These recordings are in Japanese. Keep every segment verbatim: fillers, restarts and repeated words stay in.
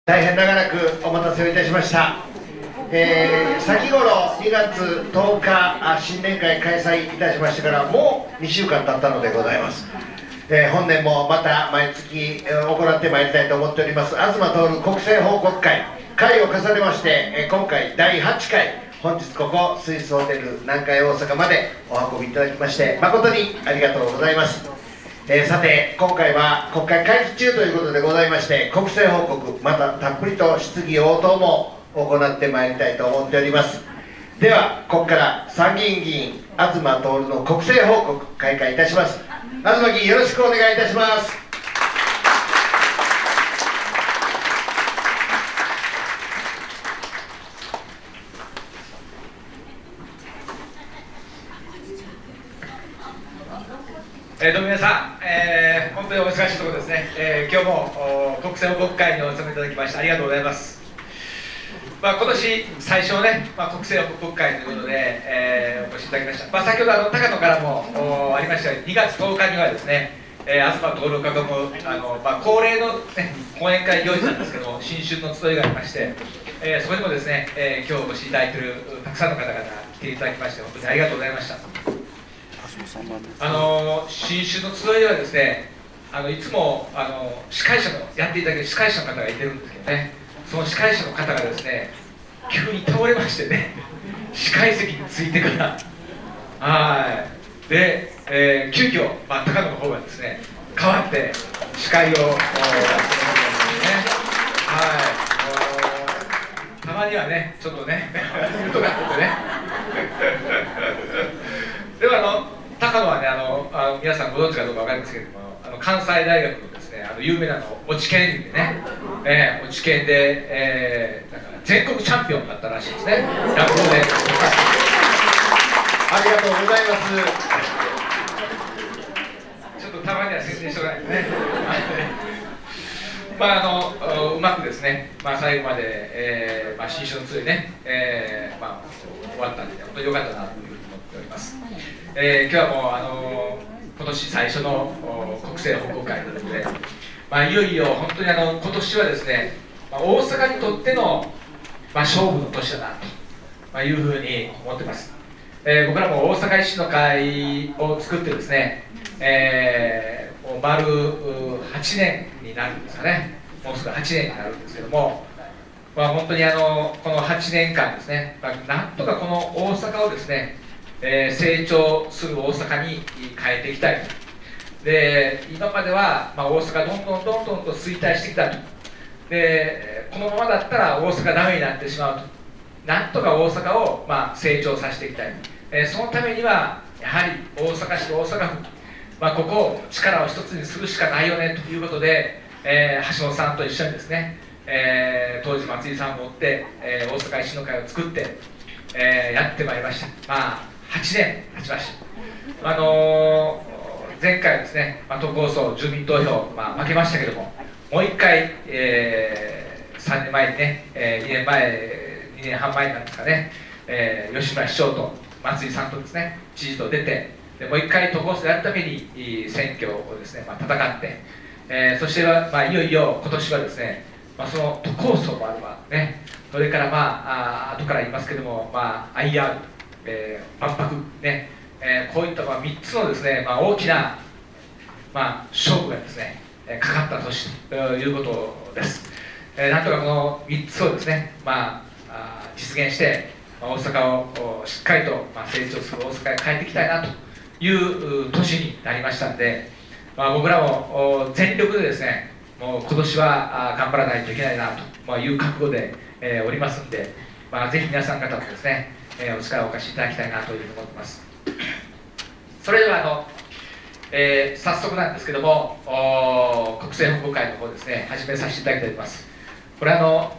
大変長らくお待たせをいたしました。えー、先頃にがつとおか新年会開催いたしましてからもうにしゅうかん経ったのでございます。えー、本年もまた毎月、えー、行ってまいりたいと思っております東徹国政報告会会を重ねまして、えー、今回だいはちかい、本日ここスイスホテル南海大阪までお運びいただきまして誠にありがとうございます。えー、さて今回は国会会期中ということでございまして国政報告またたっぷりと質疑応答も行ってまいりたいと思っております。ではここから参議院議員東徹の国政報告開会いたします。東議員よろしくお願いいたします。 えー、どうも皆さん、えー、本当にお忙しいところですね、えー、今日も国政報告会にお集めいただきましてありがとうございます。まあ、今年最初のね、まあ、国政報告会ということで、えー、お越しいただきました。まあ、先ほどあの高野からもありましたようににがつとおかにはですね、えー、東徹を囲むあの、まあ、恒例の、ね、講演会行事なんですけども新春の集いがありまして、えー、そこにもですね、えー、今日お越しいただいているたくさんの方々来ていただきまして本当にありがとうございました。あの新春の集いではですね、あのいつもあの司会者のやっていただける司会者の方がいてるんですけどね、その司会者の方がですね急に倒れましてね司会席についてからはいで、えー、急遽、まあ、高野の方がですね代わって司会をやってもらってますね。はいたまにはねちょっとねとかってねではあの高野はねあのあの皆さんご存知かどうかわかりませんけれどもあの関西大学のですねあの有名なの落ち研でね、えー、落ち研で、えー、だから全国チャンピオンだったらしいですね落語で。 ありがとうございます。 ちょっとたまには宣伝しておかないとねまああのうまくですね、まあ、最後まで、えーまあ、新春の集いね、えーまあ、終わったんで本当に良かったなというふうに思っております。えー、今日はもう、あのー、今年最初の国政報告会ということで、まあ、いよいよ本当にあの今年はですね、まあ、大阪にとっての、まあ、勝負の年だなと、まあ、いうふうに思ってます。えー、僕らも大阪維新の会を作ってですね、えー、もう丸はちねんになるんですかね、もうすぐはちねんになるんですけども、まあ、本当にあのこのはちねんかんですね、まあ、なんとかこの大阪をですねえー、成長する大阪に変えていきたいと。で今までは、まあ、大阪どんどんどんどんと衰退してきたと。でこのままだったら大阪ダメになってしまうと。なんとか大阪を、まあ、成長させていきたい、えー、そのためにはやはり大阪市と大阪府、まあ、ここを力を一つにするしかないよねということで、えー、橋本さんと一緒にですね、えー、当時松井さんを追って、えー、大阪維新の会を作って、えー、やってまいりました。まあはちねん経ちました。あのー、前回ですね、まあ、都構想住民投票、まあ、負けましたけども、もういっかい、えー、さんねんまえにね、えー、にねんまえ、にねんはんまえなんですかね、えー、吉村市長と松井さんとですね、知事と出て、でもういっかい都構想やるために選挙をですね、まあ、戦って、えー、そして、まあ、いよいよ今年はですね、まあ、その都構想もあるわね、それからまあ、あ後から言いますけども、まあ、アイアール、えー、万博ね、えー、こういったまあみっつのですね、まあ、大きな、まあ、勝負がですね、えー、かかった年ということです。えー、なんとかこのみっつをですね、まあ、あ実現して、まあ、大阪をしっかりと、まあ、成長する大阪へ変えていきたいなという年になりましたので、まあ、僕らも全力でですね、もう今年は頑張らないといけないなという覚悟で、えー、おりますので、まあ、ぜひ皆さん方もですね、えー、お力をお貸しいただきたいなというふうに思っています。それではあの、えー、早速なんですけども国政報告会の方ですね始めさせていただきたいと思います。これあの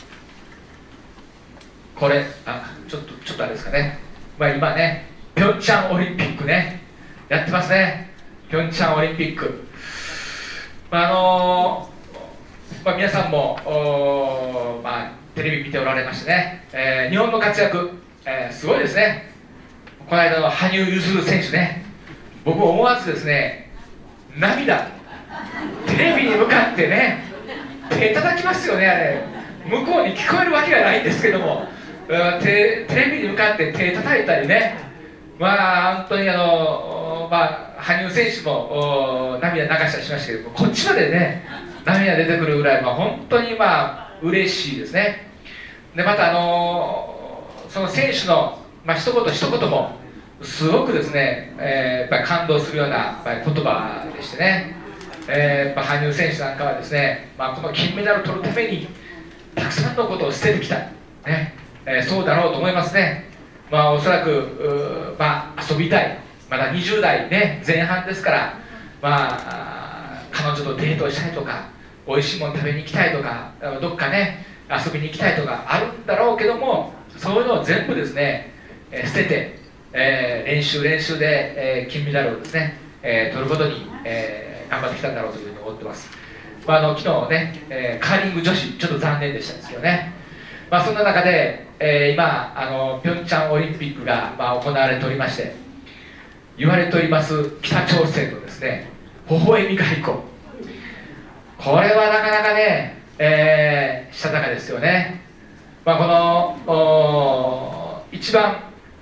これあちょっとちょっとあれですかね、まあ、今ねピョンチャンオリンピックねやってますね。ピョンチャンオリンピック、まああのまあ、皆さんも、まあ、テレビ見ておられましてね、えー、日本の活躍、えー、すごいですね。この間の羽生結弦選手ね、僕思わずですね涙テレビに向かってね手叩きますよね、あれ。向こうに聞こえるわけがないんですけども、テテレビに向かって手叩いたりね、まあ本当にあの、まあ、羽生選手も涙流したりしましたけど、こっちまでね涙出てくるぐらい、まあ、本当にまあ嬉しいですね。でまたあのその選手の、まあ、一言一言もすごくですね、えー、やっぱり感動するようなやっぱり言葉でしてね、えー、やっぱ羽生選手なんかはですね、まあ、この金メダルを取るためにたくさんのことを捨ててきた、ねえー、そうだろうと思いますね。まあ、おそらく、まあ、遊びたい、まだにじゅう代、ね、前半ですから、まあ、彼女とデートしたいとか、おいしいもの食べに行きたいとか、どっかね遊びに行きたいとかあるんだろうけども、そういうのを全部ですね、えー、捨てて、えー、練習練習で、えー、金メダルをですね、えー、取ることに、えー、頑張ってきたんだろうというふうに思ってます。まあ、あの昨日ね、えー、カーリング女子ちょっと残念でしたんですけどね、まあ、そんな中で、えー、今あのピョンチャンオリンピックが、まあ、行われておりまして、言われております北朝鮮のですね微笑み外交、これはなかなかね、えー、したたかですよね。まあ、この一番、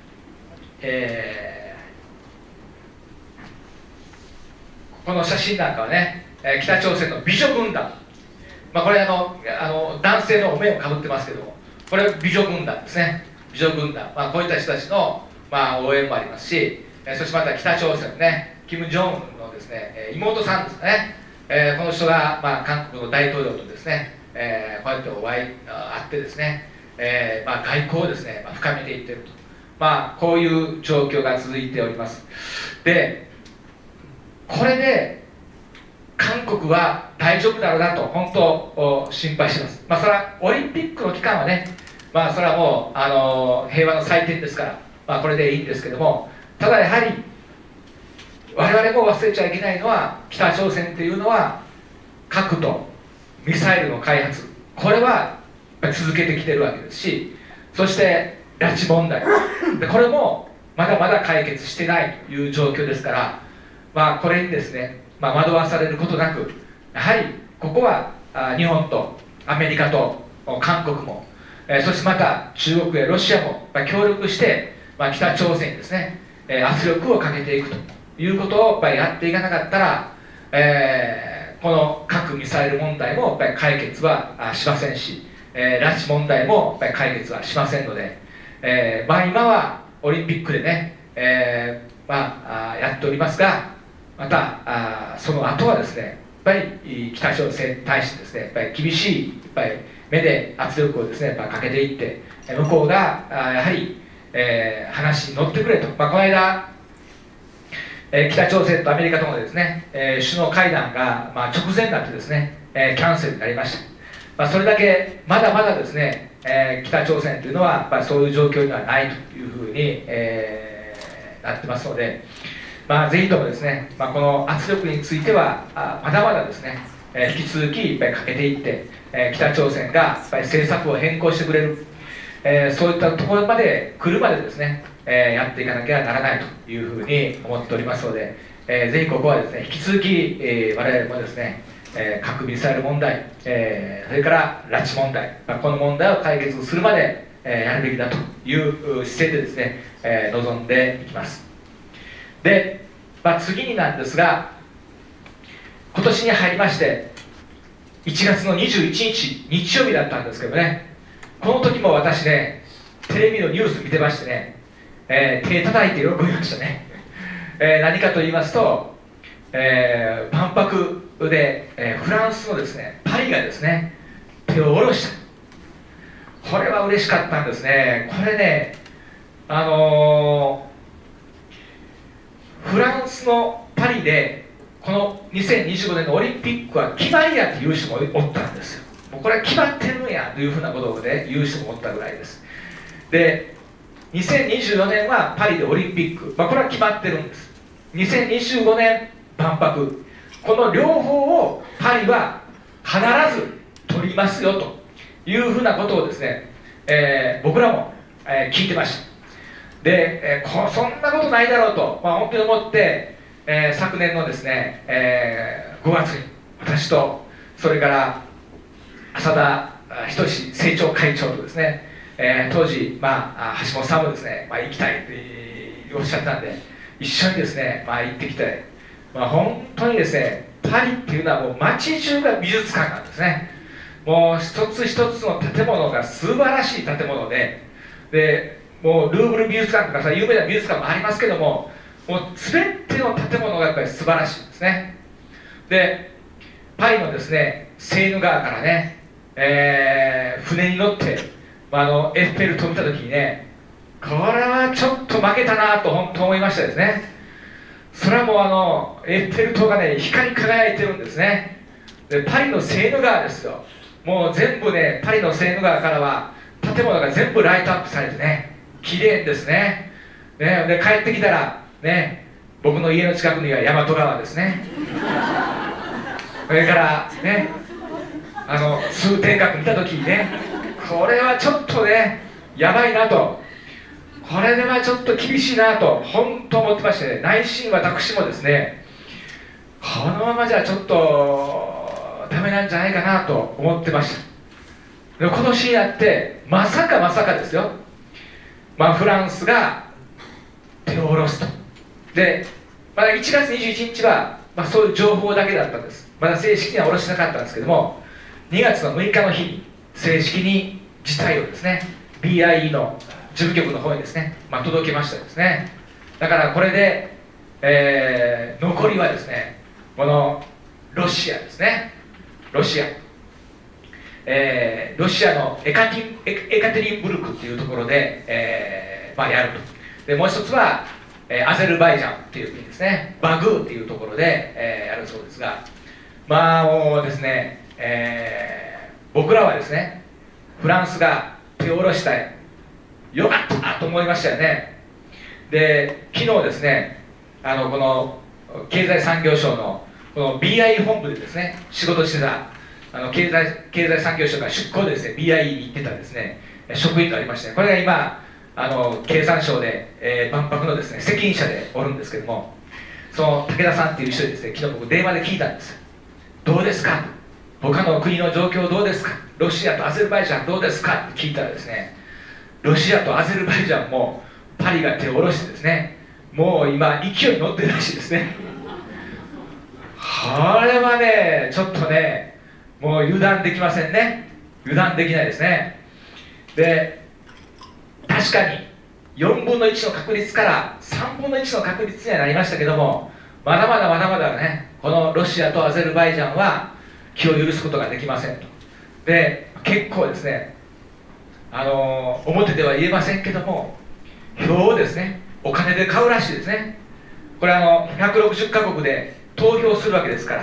えー、この写真なんかはね、えー、北朝鮮の美女軍団、まあ、これあのあの男性のお面をかぶってますけども、これは美女軍団ですね。美女軍団、まあ、こういった人たちの、まあ、応援もありますし、えー、そしてまた北朝鮮のねキム・ジョンウンのですね、えー、妹さんですね、えー、この人が、まあ、韓国の大統領とですね、えー、こうやってお会いあってですね、えーまあ、外交をですね、まあ、深めていっていると、まあ、こういう状況が続いております。でこれで韓国は大丈夫だろうなと本当心配してます。まあそれはオリンピックの期間はね、まあそれはもうあの平和の祭典ですから、まあ、これでいいんですけども、ただやはり我々も忘れちゃいけないのは、北朝鮮というのは核とミサイルの開発、これは続けてきてるわけですし、そして拉致問題でこれもまだまだ解決してないという状況ですから、まあこれにですね、まあ、惑わされることなく、やはりここはあ日本とアメリカと韓国も、えー、そしてまた中国やロシアも、まあ、協力して、まあ、北朝鮮にですね、えー、圧力をかけていくということをやっぱりやっていかなかったら、えー、この核ミサイル問題もやっぱり解決はしませんし、えー、拉致問題もやっぱり解決はしませんので、えーまあ、今はオリンピックでね、えーまあ、あやっておりますが、またあその後はですね、やっぱり北朝鮮に対してですね、やっぱり厳しいやっぱり目で圧力をですねやっぱかけていって、向こうがあやはり、えー、話に乗ってくれと、まあ、この間、えー、北朝鮮とアメリカとのですね、えー、首脳会談が、まあ、直前になってですね、えー、キャンセルになりました。まあ、それだけまだまだですね、えー、北朝鮮というのはやっぱりそういう状況にはないというふうに、えー、なってますので、まあ、ぜひともですね、まあ、この圧力についてはあまだまだですね、えー、引き続きいっぱいかけていって、えー、北朝鮮がやっぱり政策を変更してくれる、えー、そういったところまで来るまでですね、えー、やっていかなきゃならないというふうに思っておりますので、えー、ぜひここはですね引き続き、えー、我々もですね、えー、核ミサイル問題、えー、それから拉致問題、まあ、この問題を解決するまで、えー、やるべきだという姿勢でですね、えー、臨んでいきます。で、まあ、次になんですが、今年に入りましていちがつのにじゅういちにち日曜日だったんですけどね、この時も私ねテレビのニュース見てましてね、えー、手叩いて喜びましたね、えー、何かと言いますと、えー、万博で、えー、フランスのですねパリがですね手を下ろした、これは嬉しかったんですね。これね、あのーフランスのパリでこのにせんにじゅうごねんのオリンピックは決まりやという人もおったんですよ。もうこれは決まってるんやというふうなことで言う人もおったぐらいです。でにせんにじゅうよねんはパリでオリンピック、まあ、これは決まってるんです。にせんにじゅうごねん万博、この両方をパリは必ず取りますよというふうなことをですね、えー、僕らも、えー、聞いてました。で、えー、こそんなことないだろうと、まあ、本当に思って、えー、昨年のですね、えー、ごがつに私とそれから浅田仁政調会長とですね、えー、当時、まあ、橋本さんもですね、まあ、行きたいとおっしゃったんで、一緒にですね、まあ、行ってきて、まあ、本当にですね、パリっていうのはもう街中が美術館なんですね。もう一つ一つの建物が素晴らしい建物で、でもうルーブル美術館とかさ、有名な美術館もありますけども、もう全ての建物がやっぱり素晴らしいんですね。でパリのですねセーヌ川からね、えー、船に乗って、まあ、あのエッフェル塔を見た時にね、これはちょっと負けたなと本当思いましたですね。それはもうあのエッフェル塔がね光り輝いてるんですね。でパリのセーヌ川ですよ。もう全部ね、パリのセーヌ川からは建物が全部ライトアップされてね、綺麗ですね。ねで帰ってきたらね、僕の家の近くには大和川ですね。それからね、あの通天閣見た時にね、これはちょっとねやばいなと、これではちょっと厳しいなと本当思ってましてね、内心私もですね、このままじゃちょっとダメなんじゃないかなと思ってました。で今年になってまさかまさかですよ、まあ、フランスが手を下ろすと。でまだいちがつにじゅういちにちは、まあ、そういう情報だけだったんです。まだ正式には下ろしてなかったんですけども、にがつのむいかの日に正式に事態をですね ビーアイイー の事務局の方にですね、まあ、届けましたですね。だからこれで、えー、残りはですね、このロシアですね、ロシア、えー、ロシアのエカティエエカテリンブルクっていうところで、えーまあ、やると。でもう一つは、えー、アゼルバイジャンっていう国ですね、バグーっていうところで、えー、やるそうですが、まあもうですね、えー、僕らはですね、フランスが手を下ろしたい、よかったと思いましたよね。で昨日ですね、あのこの経済産業省のこの ビーアイ 本部でですね仕事してたあの経済経済産業省から出向でですね ビーアイ に行ってたですね職員がありまして、これが今あの経産省で、えー、万博のですね責任者でおるんですけども、その武田さんっていう人にですね昨日僕電話で聞いたんです。どうですか、他の国の状況どうですか、ロシアとアゼルバイジャンどうですかって聞いたらですね、ロシアとアゼルバイジャンもパリが手を下ろしてですね、もう今勢いに乗ってるらしいですね。これはねちょっとねもう油断できませんね、油断できないですね。で確かによんぶんのいちの確率からさんぶんのいちの確率にはなりましたけども、まだまだまだまだね、このロシアとアゼルバイジャンは気を許すことができませんと。で結構ですね、あのー、表では言えませんけども、票をですねお金で買うらしいですね。これあのひゃくろくじゅっかこくで投票するわけですから、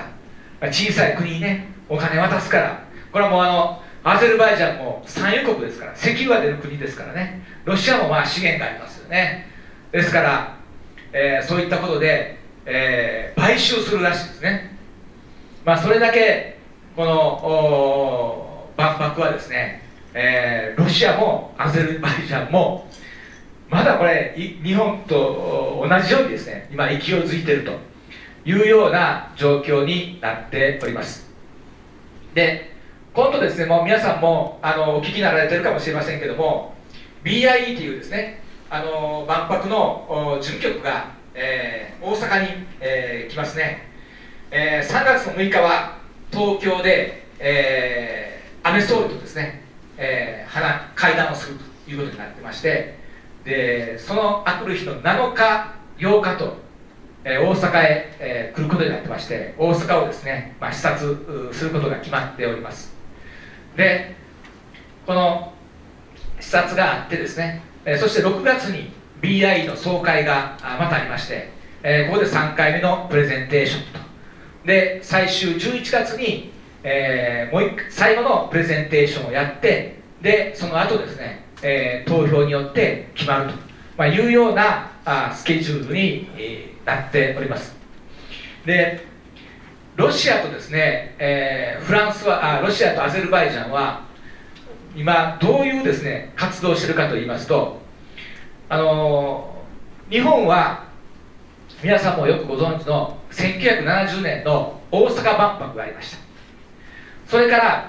小さい国にねお金渡すから、これはもうあのアゼルバイジャンも産油国ですから、石油が出る国ですからね、ロシアもまあ資源がありますよね。ですから、えー、そういったことで、えー、買収するらしいですね。まあそれだけこの万博はですね、えー、ロシアもアゼルバイジャンもまだこれ日本と同じようにですね今勢いづいているというような状況になっております。で今度ですね、もう皆さんもあのお聞きになられてるかもしれませんけども、 ビーアイイー というですねあの万博の事務局が、えー、大阪に、えー、来ますね。えー、さんがつのむいかは東京で、えー、安倍総理とですね、えー、会談をするということになってまして、でそのあくる日のなのかようかと、えー、大阪へ、えー、来ることになってまして、大阪をですね、まあ、視察することが決まっております。でこの視察があってですね、えー、そしてろくがつに ビーアイイー の総会がまたありまして、えー、ここでさんかいめのプレゼンテーションと、で最終じゅういちがつに、えー、もう一最後のプレゼンテーションをやって、でその後ですね、えー、投票によって決まると、まあ、いうようなあスケジュールに、えー、なっております。でロシアとですね、えー、フランスはあロシアとアゼルバイジャンは今どういうですね活動をしているかといいますと、あのー、日本は皆さんもよくご存知のせんきゅうひゃくななじゅうねんの大阪万博がありました。それから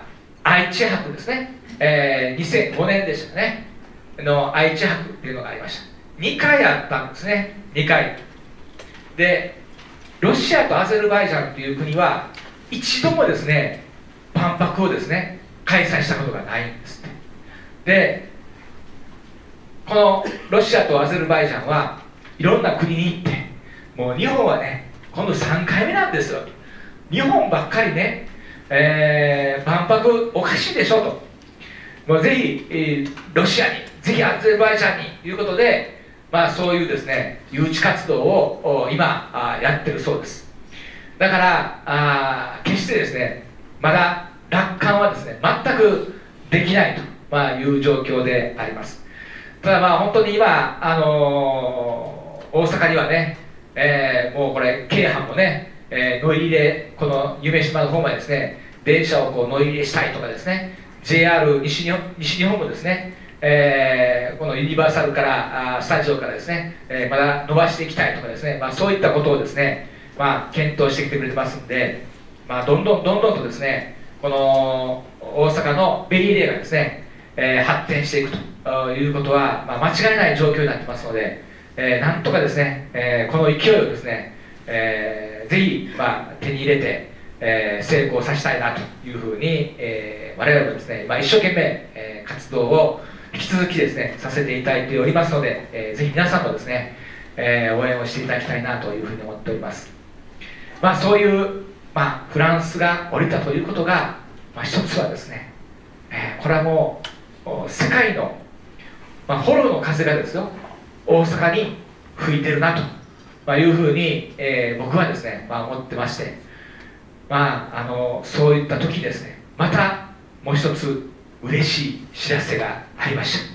愛知博ですね、えー、にせんごねんでしたねの愛知博っていうのがありました。にかいあったんですね。にかいで、ロシアとアゼルバイジャンという国は一度もですね万博をですね開催したことがないんですって。でこのロシアとアゼルバイジャンはいろんな国に行って、もう日本はね今度さんかいめなんですよ。日本ばっかりね、えー、万博おかしいでしょと、もうぜひ、えー、ロシアに、ぜひアゼルバイジャンにということで、まあ、そういうですね誘致活動を今あやってるそうです。だからあ決してですねまだ楽観はですね全くできないと、まあ、いう状況であります。ただまあ本当に今、あのー、大阪にはね、えー、もうこれ京阪もね、えー、乗り入れ、この夢洲の方までですね電車をこう乗り入れしたいとかですね、 ジェイアール 西日本、西日本もですね、えー、このユニバーサルからあスタジオからですね、えー、まだ伸ばしていきたいとかですね、まあ、そういったことをですね、まあ、検討してきてくれてますんで、まあ、どんどんどんどんとですねこの大阪のベリーレーがですね、えー、発展していくということは、まあ、間違いない状況になってますので、えー、なんとかですね、えー、この勢いをですね、えー、ぜひ、まあ、手に入れて、えー、成功させたいなというふうに、えー、我々もですね、まあ、一生懸命、えー、活動を引き続きですねさせていただいておりますので、えー、ぜひ皆さんもですね、えー、応援をしていただきたいなというふうに思っております。まあ、そういう、まあ、フランスが降りたということが、まあ、一つはですね、えー、これはもう世界の、まあ、フォローの風がですよ大阪に吹いてるなと、まあ、いうふうに、えー、僕はですね、まあ、思ってまして、まあ、あのそういった時ですねまたもう一つ嬉しい知らせがありました。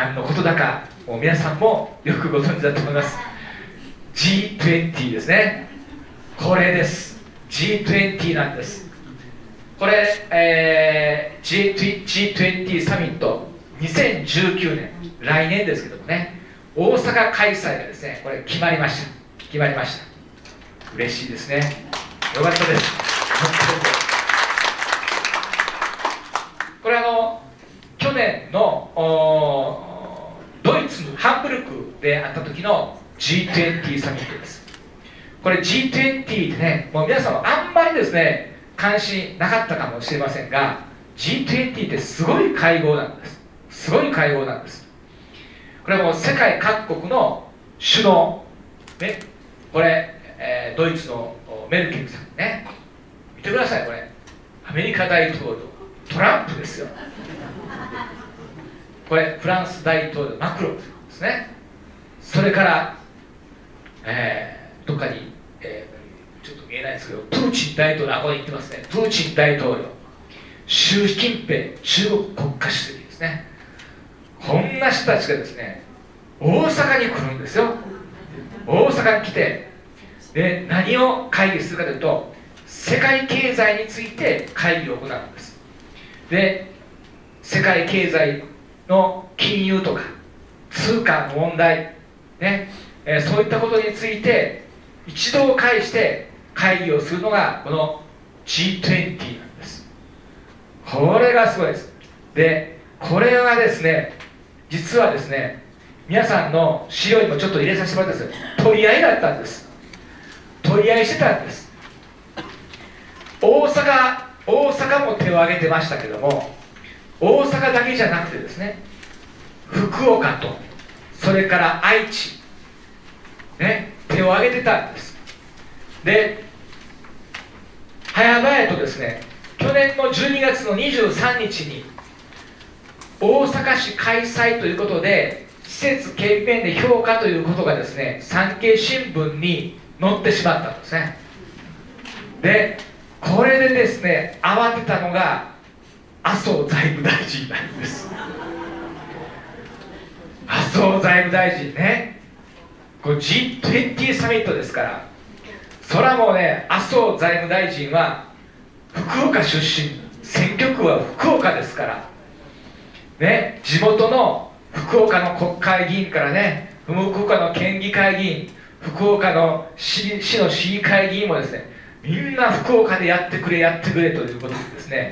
何のことだかもう皆さんもよくご存知だと思います。 ジートゥエンティー ですね。これです。 ジートゥエンティー なんです。これ、えー、ジートゥエンティー サミットにせんじゅうきゅうねん、来年ですけどもね、大阪開催がですねこれ決まりました。決まりました。嬉しいですね。よかったです。これあの去年のドイツのハンブルクであった時の ジートゥエンティー サミットです。これ ジートゥエンティー ってね、もう皆さんもあんまりですね関心なかったかもしれませんが、 ジートゥエンティー ってすごい会合なんです。すごい会合なんです。これはもう世界各国の首脳ね、これ、えー、ドイツのメルケルさんね、見てください。これアメリカ大統領トランプですよ。これフランス大統領マクロンですね。それから、えー、どっかに、えー、ちょっと見えないですけどプーチン大統領、あここに行ってますね。プーチン大統領、習近平中国国家主席ですね。こんな人たちがですね大阪に来るんですよ。大阪に来て、で何を会議するかというと世界経済について会議を行うんです。で世界経済の金融とか通貨の問題、ねえー、そういったことについて一堂を会して会議をするのがこの ジートゥエンティー なんです。これがすごいです。でこれがですね実はですね皆さんの資料にもちょっと入れさせてもらったんですけど、取り合いだったんです。取り合いしてたんです。大阪大阪も手を挙げてましたけども、大阪だけじゃなくてですね福岡とそれから愛知ね手を挙げてたんです。で早々とですね去年のじゅうにがつのにじゅうさんにちに大阪市開催ということで施設検便で評価ということがですね産経新聞に載ってしまったんですね。でこれでですね慌てたのが麻生財務大臣なんです。麻生財務大臣ね、これ ジートゥエンティー サミットですから、そらもうね麻生財務大臣は福岡出身、選挙区は福岡ですからね、地元の福岡の国会議員からね福岡の県議会議員、福岡の 市, 市の市議会議員もですねみんな福岡でやってくれやってくれということでですね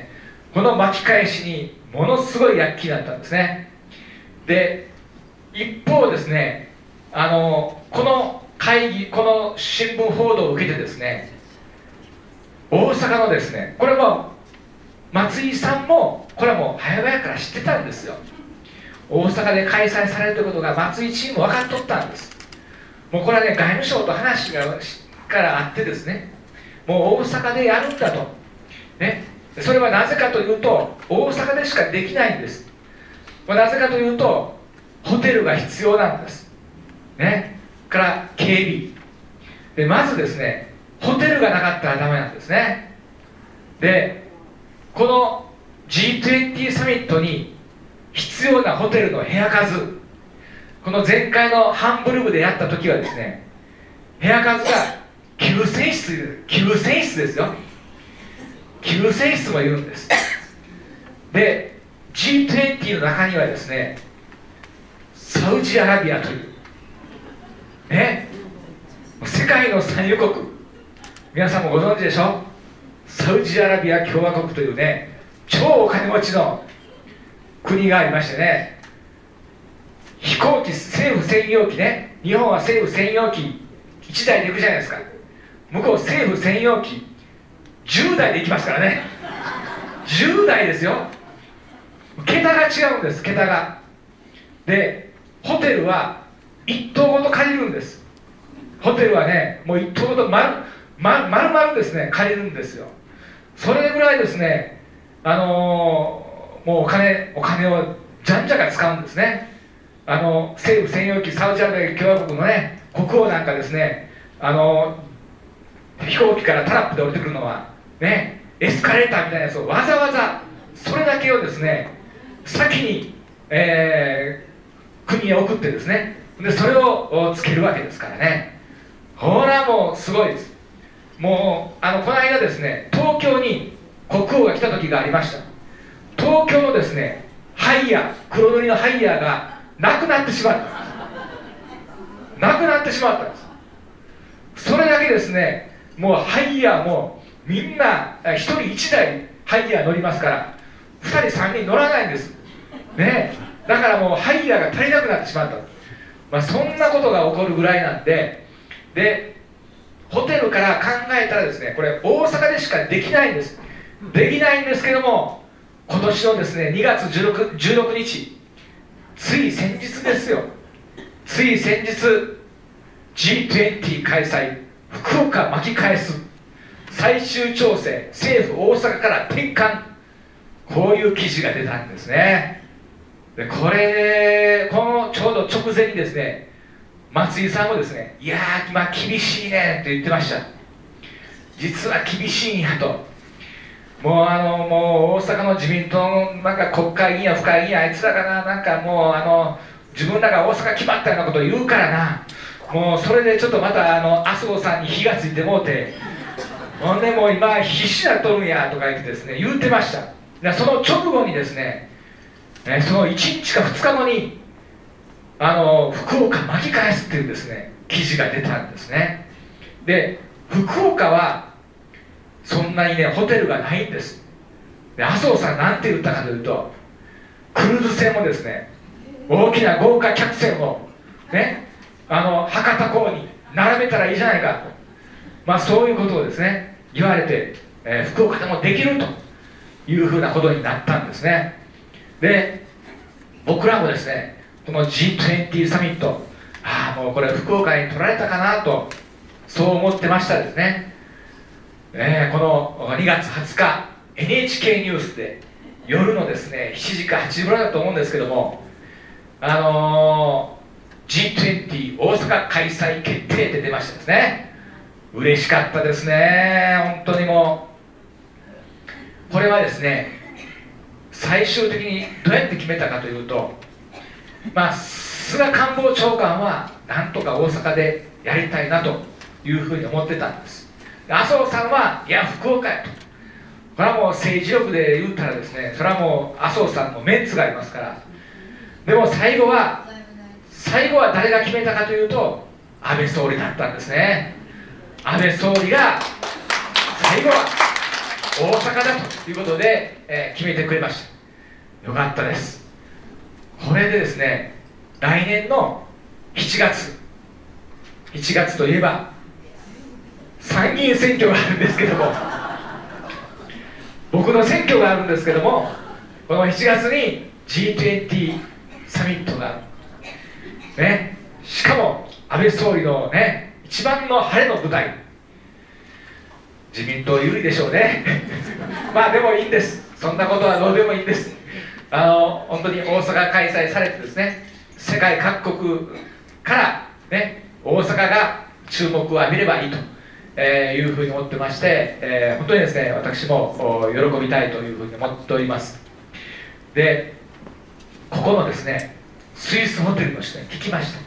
この巻き返しにものすごい躍起だったんですね。で一方ですね、あのこの会議、この新聞報道を受けてですね、大阪のですね、これも松井さんもこれはもう早々から知ってたんですよ。大阪で開催されるということが松井チーム分かっとったんです。もうこれはね、外務省と話がからあってですね、もう大阪でやるんだと、ね、それはなぜかというと大阪でしかできないんです。なぜかというとホテルが必要なんですね。から警備で、まずですね、ホテルがなかったらダメなんですね。でこの ジーにじゅう サミットに必要なホテルの部屋数、この前回のハンブルグでやった時はですね、部屋数がきゅうせんしつ、きゅうせんしつですよ。きゅうせんしつもいるんです。で ジーにじゅう の中にはですね、サウジアラビアというね、世界の産油国、皆さんもご存知でしょ。サウジアラビア共和国というね、超お金持ちの国がありましてね、飛行機、政府専用機ね、日本は政府専用機いちだいで行くじゃないですか。向こう政府専用機じゅうだいで行きますからね。じゅうだいですよ。桁が違うんです、桁が。でホテルはいっ棟ごと借りるんです。ホテルはね、もういっ棟ごと丸々丸々ですね借りるんですよ。それぐらいですね、あのー、もうお金お金をじゃんじゃか使うんですね。あの政府専用機、サウジアラビア共和国のね国王なんかですね、あの飛行機からタラップで降りてくるのはね、エスカレーターみたいなやつをわざわざそれだけをですね先に、えー、国へ送ってですね、でそれをつけるわけですからね。ほらもうすごいです。もうあのこの間ですね、東京に国王が来た時がありました。東京のですねハイヤー、黒塗りのハイヤーがなくなってしまったんです。なくなってしまったんです。それだけですね、もうハイヤーもみんなひとりいちだいハイヤー乗りますから、ふたりさんにん乗らないんですね。だからもうハイヤーが足りなくなってしまった、まあ、そんなことが起こるぐらいなんで、でホテルから考えたらですね、これ大阪でしかできないんです。できないんですけども、今年のですねにがつじゅうろく、じゅうろくにち、つい先日ですよ、つい先日 ジーにじゅう 開催、福岡巻き返す、最終調整、政府大阪から転換、こういう記事が出たんですね。でこれこのちょうど直前にですね、松井さんもですね、いやー、まあ、厳しいねって言ってました。実は厳しいんやと。もうあのもう大阪の自民党のなんか国会議員や府会議員、あいつらがな、なんかもうあの自分らが大阪決まったようなことを言うからな、もうそれでちょっとまたあの麻生さんに火がついてもうて、ほんでもう今必死なっとるんやとか言ってですね言ってました。でその直後にですね、ねそのいちにちかふつかごにあの福岡巻き返すっていうですね記事が出たんですね。で福岡はそんなにねホテルがないんです。で麻生さんなんて言ったかというと、クルーズ船もですね、大きな豪華客船をね、あの博多港に並べたらいいじゃないかと、まあ、そういうことをですね言われて、えー、福岡でもできるというふうなことになったんですね。で僕らもですねこの ジーにじゅう サミット、ああもうこれ福岡に取られたかなとそう思ってましたですね。えー、このにがつはつか エヌエイチケー ニュースで夜のですねしちじかはちじぐらいだと思うんですけども、あのー、ジーにじゅう 大阪開催決定って出ましたですね。嬉しかったですね、本当にもう。これはですね最終的にどうやって決めたかというと、まあ菅官房長官はなんとか大阪でやりたいなというふうに思ってたんです。麻生さんはいや福岡やと、これはもう政治力で言うたらですね、それはもう麻生さんのメンツがありますから。でも最後は最後は誰が決めたかというと安倍総理だったんですね。安倍総理が最後は大阪だということで、えー、決めてくれました。よかったです。これでですね、来年のしちがつしちがつといえば参議院選挙があるんですけども、僕の選挙があるんですけども、このしちがつに ジートゥエンティー サミットがある、ね、しかも安倍総理のね一番の晴れの舞台、自民党有利でしょうねまあでもいいんです、そんなことはどうでもいいんです。あの本当に大阪開催されてですね、世界各国から、ね、大阪が注目を浴びればいいと、えー、いうふうに思ってまして、えー、本当にですね私も喜びたいというふうに思っております。でここのですねスイスホテルの人に聞きました。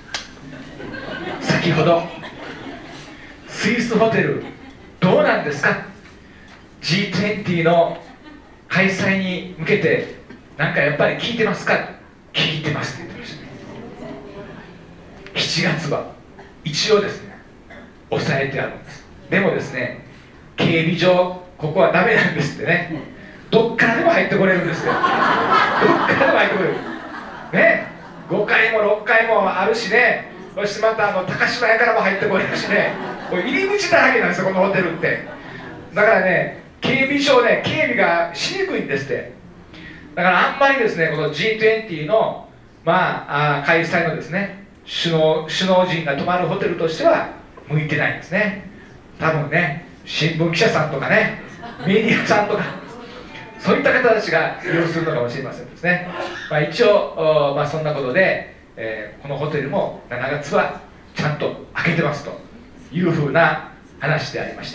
先ほどスイスホテルどうなんですか、 ジートゥエンティー の開催に向けてなんかやっぱり聞いてますか。聞いてますって言ってました。しちがつは一応ですね抑えてあるんです。でもですね警備上ここはダメなんですってね、どっからでも入ってこれるんですよどっからでも入ってこれるね、ごかいもろっかいもあるしね、そしてまたあの高島屋からも入ってこれるしね、もう入り口だらけなんですよこのホテルって。だからね警備上ね警備がしにくいんですって。だからあんまりですねこの ジートゥエンティー の、まあ、あ開催のですね首脳首脳陣が泊まるホテルとしては向いてないんですね。多分ね新聞記者さんとかねメディアさんとかそういった方たちが利用するのかもしれませんですね。まあ、一応、まあ、そんなことで、えー、このホテルもしちがつはちゃんと開けてますというふうな話でありました。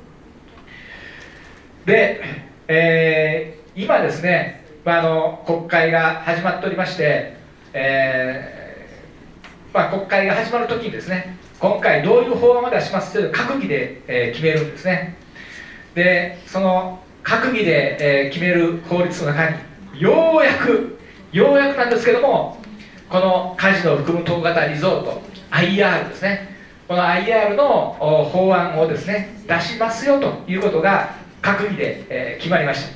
で、えー、今ですね、まあ、あの国会が始まっておりまして、えーまあ、国会が始まるときにですね今回どういう法案を出しますという閣議で、えー、決めるんですね。でその閣議で、えー、決める法律の中にようやくようやくなんですけども、このカジノを含む統合型リゾート アイアール ですね、この アイアール の法案をですね出しますよということが閣議で、えー、決まりました。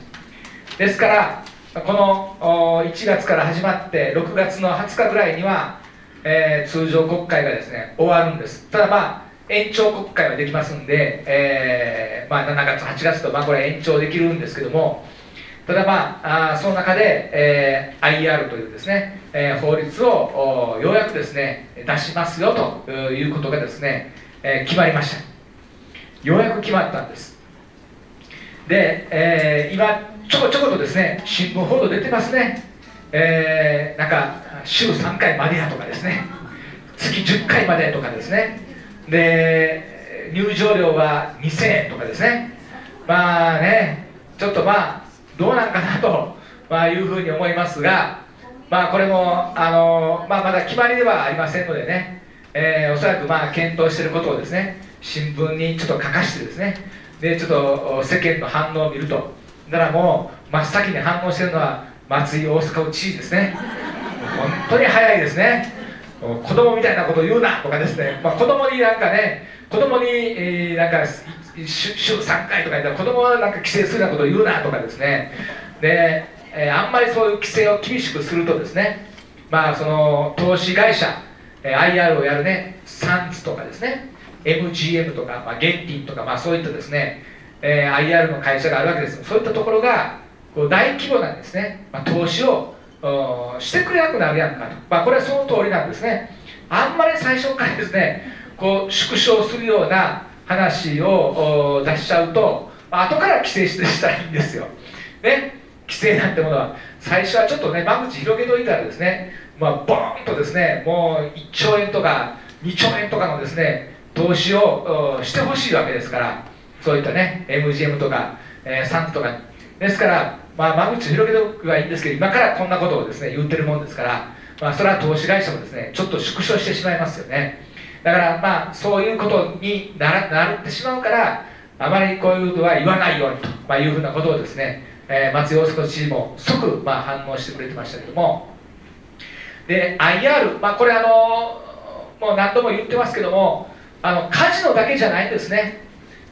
ですからこのいちがつから始まってろくがつのはつかぐらいには、えー、通常国会がですね終わるんです。ただまあ延長国会はできますんで、えーまあ、しちがつはちがつと、まあ、これ延長できるんですけども、ただまああその中で、えー、アイアール というですね、えー、法律をようやくですね出しますよということがですね、えー、決まりました。ようやく決まったんです。で、えー、今ちょこちょことですね新聞報道出てますね、えー、なんか週さんかいまでやとかですね、月じゅっかいまでとかですね、で入場料はにせんえんとかですね、まあねちょっとまあどうなんかなと、まあ、いうふうに思いますが、まあこれもあの、まあ、まだ決まりではありませんのでね、えー、おそらくまあ検討していることをですね新聞にちょっと書かしてですね、でちょっと世間の反応を見ると、だからもう真っ先に反応しているのは松井大阪知事ですね。本当に早いですね。子供みたいなことを言うなとかですね、まあ、子供になんかね子供に、えー、なんか週さんかいとか言ったら子供はなんか規制するようなことを言うなとかですね、で、えー、あんまりそういう規制を厳しくするとですね、まあその投資会社、えー、アイアール をやるねサンツとかですね エムジーエム とか、まあ、ゲンティンとか、まあ、そういったですね、えー、アイアール の会社があるわけです。そういったところがこう大規模なんですね、まあ、投資をしてくれなくなるやんかと、まあ、これはその通りなんですね。あんまり最初からですねこう縮小するような話を出しちゃうと、まあ、後から規制したらいいんですよ、ね、規制なんてものは最初はちょっとね間口広げといたらですね、まあ、ボーンとですねもういっちょうえんとかにちょうえんとかのですね投資をしてほしいわけですから、そういったね エムジーエム とか、えー、サンツとかですから、まあ、間口広げておくはいいんですけど、今からこんなことをですね言ってるもんですから、まあ、それは投資会社もですねちょっと縮小してしまいますよね。だからまあそういうことにならなってしまうから、あまりこういうことは言わないようにと、まあ、いうふうなことをですね、えー、松井大阪知事も即、まあ、反応してくれてましたけども、で アイアール、まあ、これあのもう何度も言ってますけども、あのカジノだけじゃないんですね。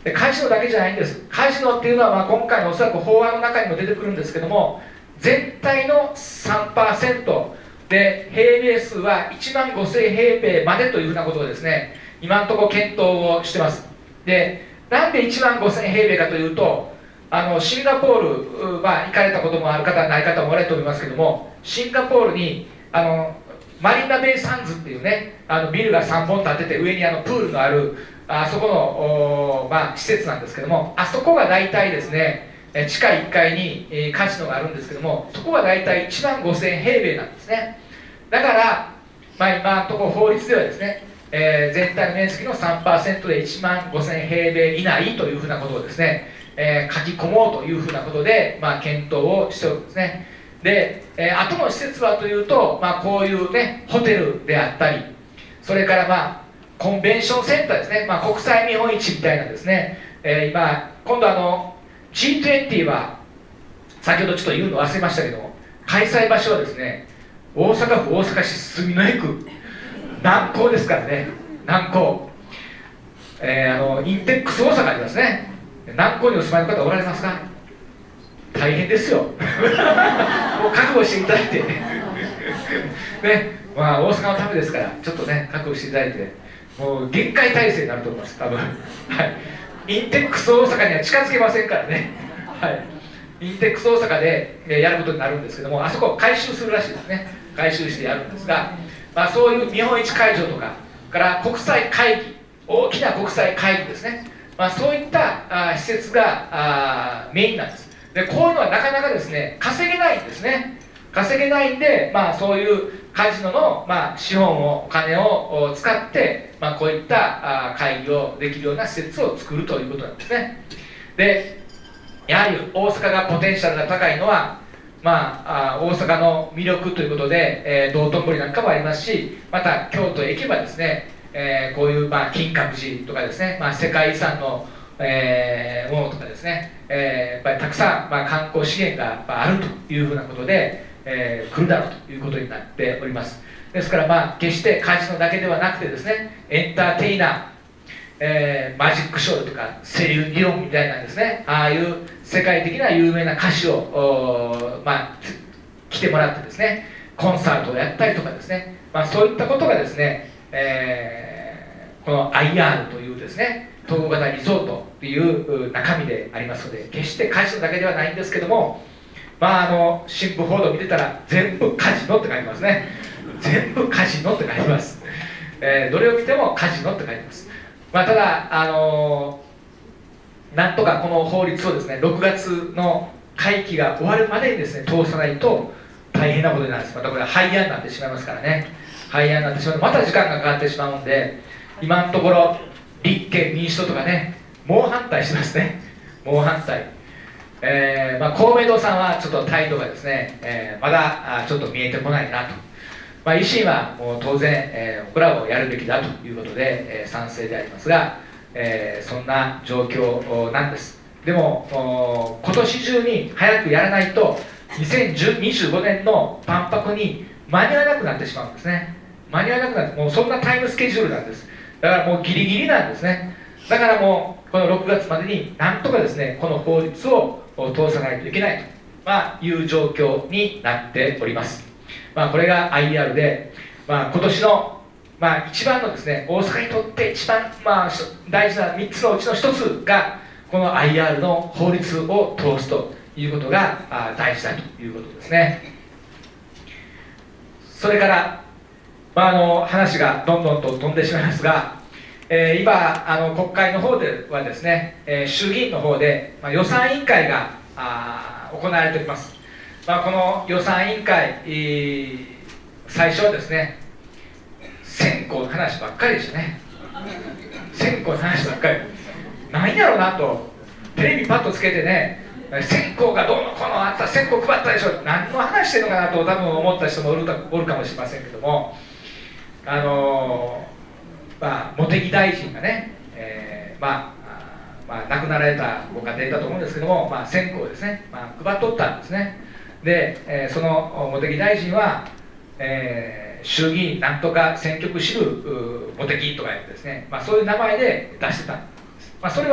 でカジノだけじゃないんです。カジノっていうのは、まあ、今回のおそらく法案の中にも出てくるんですけども、全体の さんパーセント で平米数はいちまんごせんへいべいまでというふうなことをですね、今のところ検討をしてます。で、なんでいちまんごせんへいべいかというと、あのシンガポール、まあ、行かれたこともある方、ない方もおられると思いますけども、シンガポールにあのマリーナベイサンズっていうね、あのビルがさんぼん建てて、上にあのプールのある、あそこの、まあ、施設なんですけども、あそこが大体ですね、地下いっかいに、えー、カジノがあるんですけども、そこが大体いちまんごせんへいべいなんですね。だから、まあ、今のところ法律ではですね、えー、全体の面積の さんパーセント でいちまんごせんへいべい以内というふうなことをですね、えー、書き込もうというふうなことで、まあ、検討をしておるんですね。で、えー、後の施設はというと、まあ、こういうね、ホテルであったり、それからまあ、コンベンションセンターですね、まあ、国際見本市みたいなですね、えー、今、今度あの、ジートゥエンティー は、先ほどちょっと言うの忘れましたけども、開催場所はですね、大阪府大阪市住之江区、南港ですからね、南港。えー、あの、インテックス大阪ありますね。南港にお住まいの方おられますか？大変ですよ。もう覚悟していただいて。ね、まあ大阪のためですから、ちょっとね、覚悟していただいて、もう限界体制になると思います、多分。はい。インテックス大阪には近づけませんからね。はい。インテックス大阪で、えー、やることになるんですけども、あそこを改修するらしいですね。改修してやるんですが、まあ、そういう見本市会場とか、から国際会議、大きな国際会議ですね。まあ、そういったあ施設があメインなんです。で、こういうのはなかなかですね、稼げないんですね。稼げないんで、まあ、そういうカジノの、まあ、資本を、お金を使って、まあ、こういったあ会議をできるような施設を作るということなんですね。で、やはり大阪がポテンシャルが高いのは、まあ、あ大阪の魅力ということで、えー、道頓堀なんかもありますし、また京都へ行けばですね、えー、こういう、まあ、金閣寺とかですね、まあ、世界遺産の、えー、ものとかですね、えー、やっぱりたくさん、まあ、観光資源がやっぱあるというふうなことで、えー、来るだろうということになっております。ですから、まあ、決してカジノだけではなくてですね、エンターテイナー、えー、マジックショーとかセリフ・ディオンみたいなですね、ああいう世界的な有名な歌手を、まあ、来てもらってですね、コンサートをやったりとかですね、まあ、そういったことがですね、えー、この アイアール というですね、統合型リゾートという中身でありますので、決してカジノだけではないんですけども、まあ、あの新聞報道を見てたら全部カジノって書いてますね。全部カジノって書いてます、えー、どれを見てもカジノって書いてます。まあ、ただ、あのー、なんとかこの法律をですね、ろくがつの会期が終わるまでにですね、通さないと大変なことになるんです。またこれは廃案になってしまいますからね。廃案になってしまうとまた時間がかかってしまうんで、今のところ立憲民主党とかね、猛反対してますね。猛反対。えーまあ、公明党さんはちょっと態度がですね、えー、まだあちょっと見えてこないなと。まあ、維新はもう当然、えー、これらをやるべきだということで、えー、賛成でありますが、えー、そんな状況なんです。でも今年中に早くやらないとにせんにじゅうごねんの万博に間に合わなくなってしまうんですね。間に合わなくなって、もうそんなタイムスケジュールなんです。だからもうギリギリなんですね。だからもうこのろくがつまでになんとかですね、この法律を通さないといけないと、まあ、いう状況になっております。まあ、これが アイアール で、まあ、今年の、まあ、一番のですね、大阪にとって一番、まあ、大事なみっつのうちのひとつがこの アイアール の法律を通すということが大事だということですね。それから、まあ、あの話がどんどんと飛んでしまいますが、えー、今あの国会の方ではですね、えー、衆議院の方で、まあ、予算委員会があ行われております。まあ、この予算委員会、えー、最初はですね、選考の話ばっかりでしたね。選考の話ばっかり。何やろうなと、テレビパッとつけてね、選考がどうのこのあった選考配ったでしょ、何の話してるのかなと多分思った人もおるか、おるかもしれませんけども、あのー、まあ、茂木大臣がね、えー、まあ、まあ、亡くなられたご家庭だと思うんですけども、まあ、選考をですね、まあ、配っとったんですね。で、えー、その茂木大臣は、えー、衆議院なんとか選挙区支部茂木とか言ってですね、まあ、そういう名前で出してたんです。まあ、それは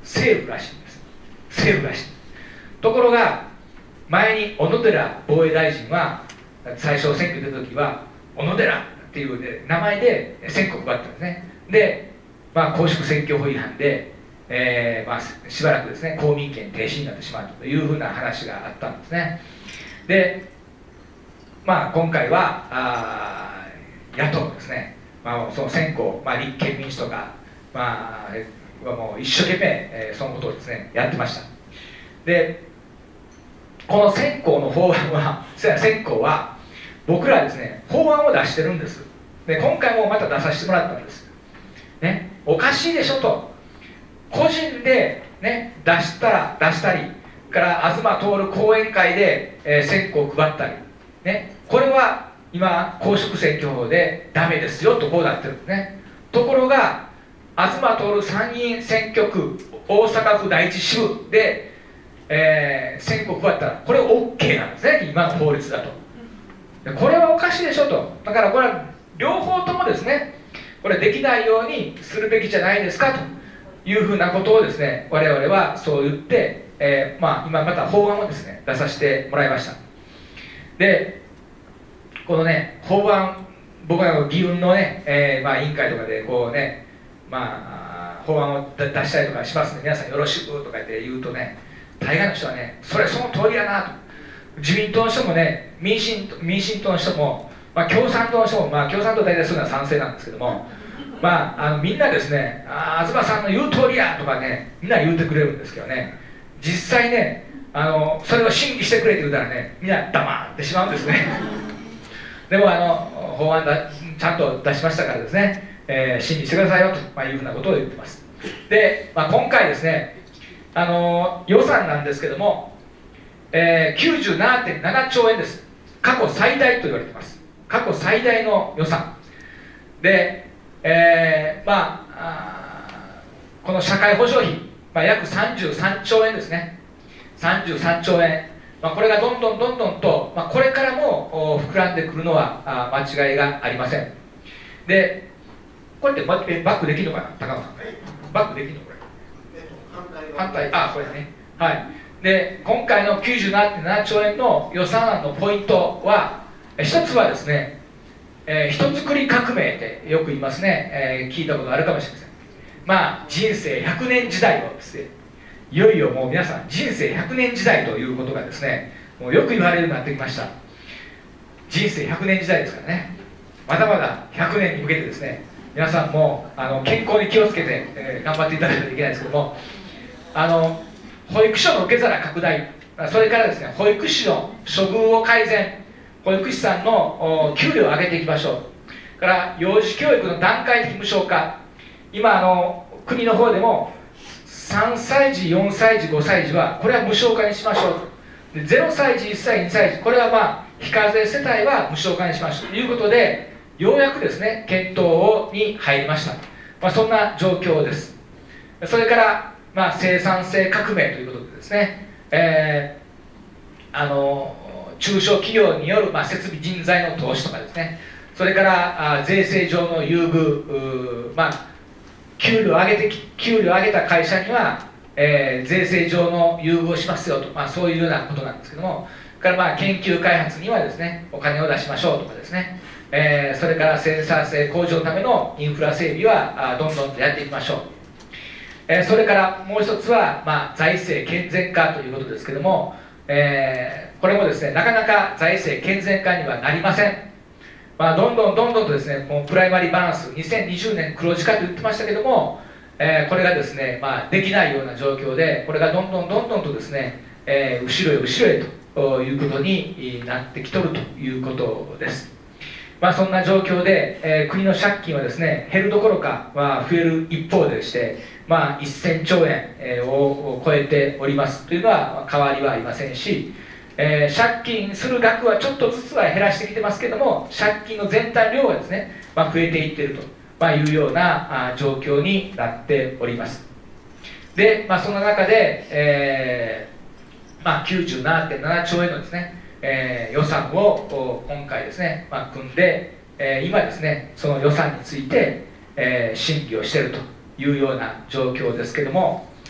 政府らしいんです。政府らしい。ところが前に小野寺防衛大臣は最初選挙出た時は小野寺っていう、ね、名前で選挙を配ったんですね。で、まあ、公職選挙法違反で、えーまあ、しばらくですね公民権停止になってしまうというふうな話があったんですね。で、まあ、今回はあ野党ですね、まあ、その選挙、まあ、立憲民主とか、まあ、はもう一生懸命、えー、そのことをですねやってました。で、この選挙の法案は選挙は僕らですね法案を出してるんです。で、今回もまた出させてもらったんです、ね、おかしいでしょと。個人で、ね、出したら出したりから東徹講演会で、えー、選挙を配ったり、ね、これは今公職選挙法でダメですよとこうなってるんですね。ところが東徹参議院選挙区大阪府第一支部で、えー、選挙を配ったらこれ OK なんですね、今の法律だと。で、これはおかしいでしょと。だからこれは両方ともですねこれできないようにするべきじゃないですかというふうなことをですね我々はそう言って、えーまあ、今また法案をですね出させてもらいました。で、このね法案、僕は議運のね、えーまあ、委員会とかでこうね、まあ、法案を出したりとかしますので皆さんよろしくとか言って言うとね、大概の人はねそれその通りやなと。自民党の人もね民進民進党の人も、まあ、共産党の人も、まあ、共産党大体そういうのは賛成なんですけども、まあ、あのみんなですねあ東さんの言う通りやとかねみんな言うてくれるんですけどね、実際ねあのそれを審議してくれって言うたらねみんな黙ってしまうんですねでもあの法案だちゃんと出しましたからですね、えー、審議してくださいよと、まあ、いうふうなことを言ってます。で、まあ、今回ですねあの予算なんですけども、えー、きゅうじゅうななてんななちょうえんです。過去最大と言われています。過去最大の予算で、えー、まあ、あこの社会保障費、まあ、約さんじゅうさんちょうえんですね。さんじゅうさんちょうえん、まあ、これがどんどんどんどんと、まあ、これからも膨らんでくるのはあ間違いがありません。で、これってバックできるのかな、高野さん。バックできるのこれ。反対、あ、これね。はい。で、今回のきゅうじゅうななてんななちょうえんの予算案のポイントは、一つはですね、えー、人づくり革命ってよく言いますね、えー、聞いたことあるかもしれません。まあ、人生ひゃくねん時代をですね、いよいよもう皆さん、人生ひゃくねん時代ということがですね、もうよく言われるようになってきました。人生ひゃくねん時代ですからね、まだまだひゃくねんに向けてですね、皆さんもあの健康に気をつけて、えー、頑張っていただかないといけないですけども、あの保育所の受け皿拡大、それからですね保育士の処遇を改善、保育士さんの給料を上げていきましょう。から幼児教育の段階的無償化、今あの国の方でもさんさいじよんさいじごさいじはこれは無償化にしましょうと。でゼロさいじいっさいにさいじこれはまあ非課税世帯は無償化にしましょうということで、ようやくですね検討に入りました。まあ、そんな状況です。それからまあ、生産性革命ということでですね、えー、あの中小企業による、まあ、設備人材の投資とかですね、それからあ税制上の優遇、まあ、給料を上げて給料を上げた会社には、えー、税制上の優遇をしますよと、まあ、そういうようなことなんですけども、それからまあ研究開発にはですねお金を出しましょうとかですね、えー、それから生産性向上のためのインフラ整備はあどんどんとやっていきましょう。えー、それからもう一つは、まあ、財政健全化ということですけども、えー、これもですねなかなか財政健全化にはなりません。まあ、どんどんどんどんとですねもうプライマリーバランスにせんにじゅうねん黒字化と言ってましたけども、えー、これがですね、まあ、できないような状況で、これがどんどんどんどんとですね、えー、後ろへ後ろへということになってきとるということです。まあ、そんな状況で、えー、国の借金はですね減るどころか、まあ、増える一方でして、まあ、せんちょうえんを超えておりますというのは変わりはありませんし、えー、借金する額はちょっとずつは減らしてきてますけども、借金の全体量はですね、まあ、増えていっていると、まあ、いうようなあ状況になっております。で、まあ、その中で、えーまあ、きゅうじゅうななてんななちょうえんのですね、えー、予算を今回ですね、まあ、組んで、えー、今ですねその予算について、えー、審議をしているというような状況ですけども、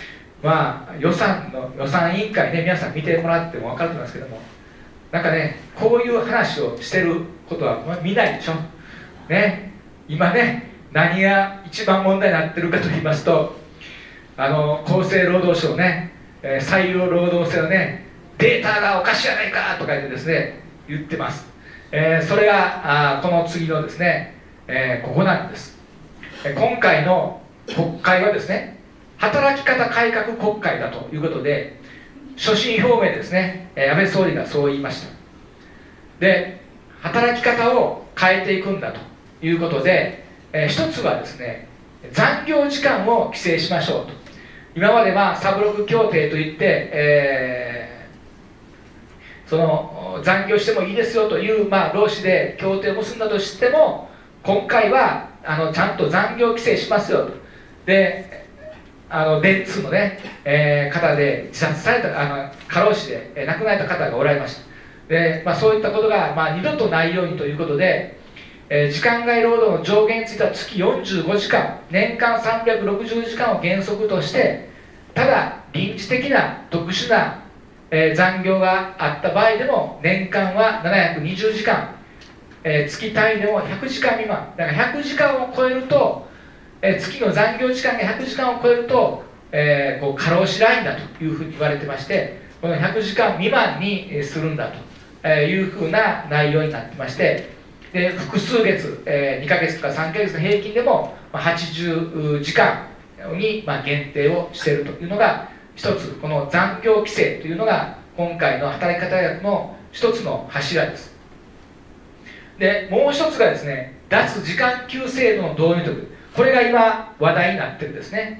まあ予算の予算委員会ね、皆さん見てもらっても分かると思いますけども、なんかね、こういう話をしてることは見ないでしょ、ね、今ね、何が一番問題になってるかと言いますと、あの厚生労働省ね、えー、採用労働制のね、データがおかしいじゃないかとか言ってですね、言ってます。えー、それがあこの次のですね、えー、ここなんです。えー、今回の国会はですね、働き方改革国会だということで、所信表明でですね、えー、安倍総理がそう言いました。で、働き方を変えていくんだということで、えー、一つはですね、残業時間を規制しましょうと。今まではサブロク協定といって、えー、その残業してもいいですよという、まあ、労使で協定を結んだとしても、今回はあのちゃんと残業規制しますよと。で、あの電通のね、えー、方で自殺された、あの過労死で、えー、亡くなった方がおられました。で、まあ、そういったことが、まあ、二度とないようにということで、えー、時間外労働の上限については月よんじゅうごじかん、年間さんびゃくろくじゅうじかんを原則として、ただ臨時的な特殊な、えー、残業があった場合でも年間はななひゃくにじゅうじかん、えー、月単位でもひゃくじかん未満だからひゃくじかんを超えると、えー、月の残業時間がひゃくじかんを超えると、えー、こう過労死ラインだというふうに言われてまして、このひゃくじかん未満にするんだというふうな内容になってまして、で複数月、えー、にかげつとかさんかげつの平均でもはちじゅうじかんにまあ限定をしているというのが一つ、この残業規制というのが今回の働き方改革の一つの柱です。でもう一つがですね、脱時間給制度の導入という、これが今話題になってるんですね、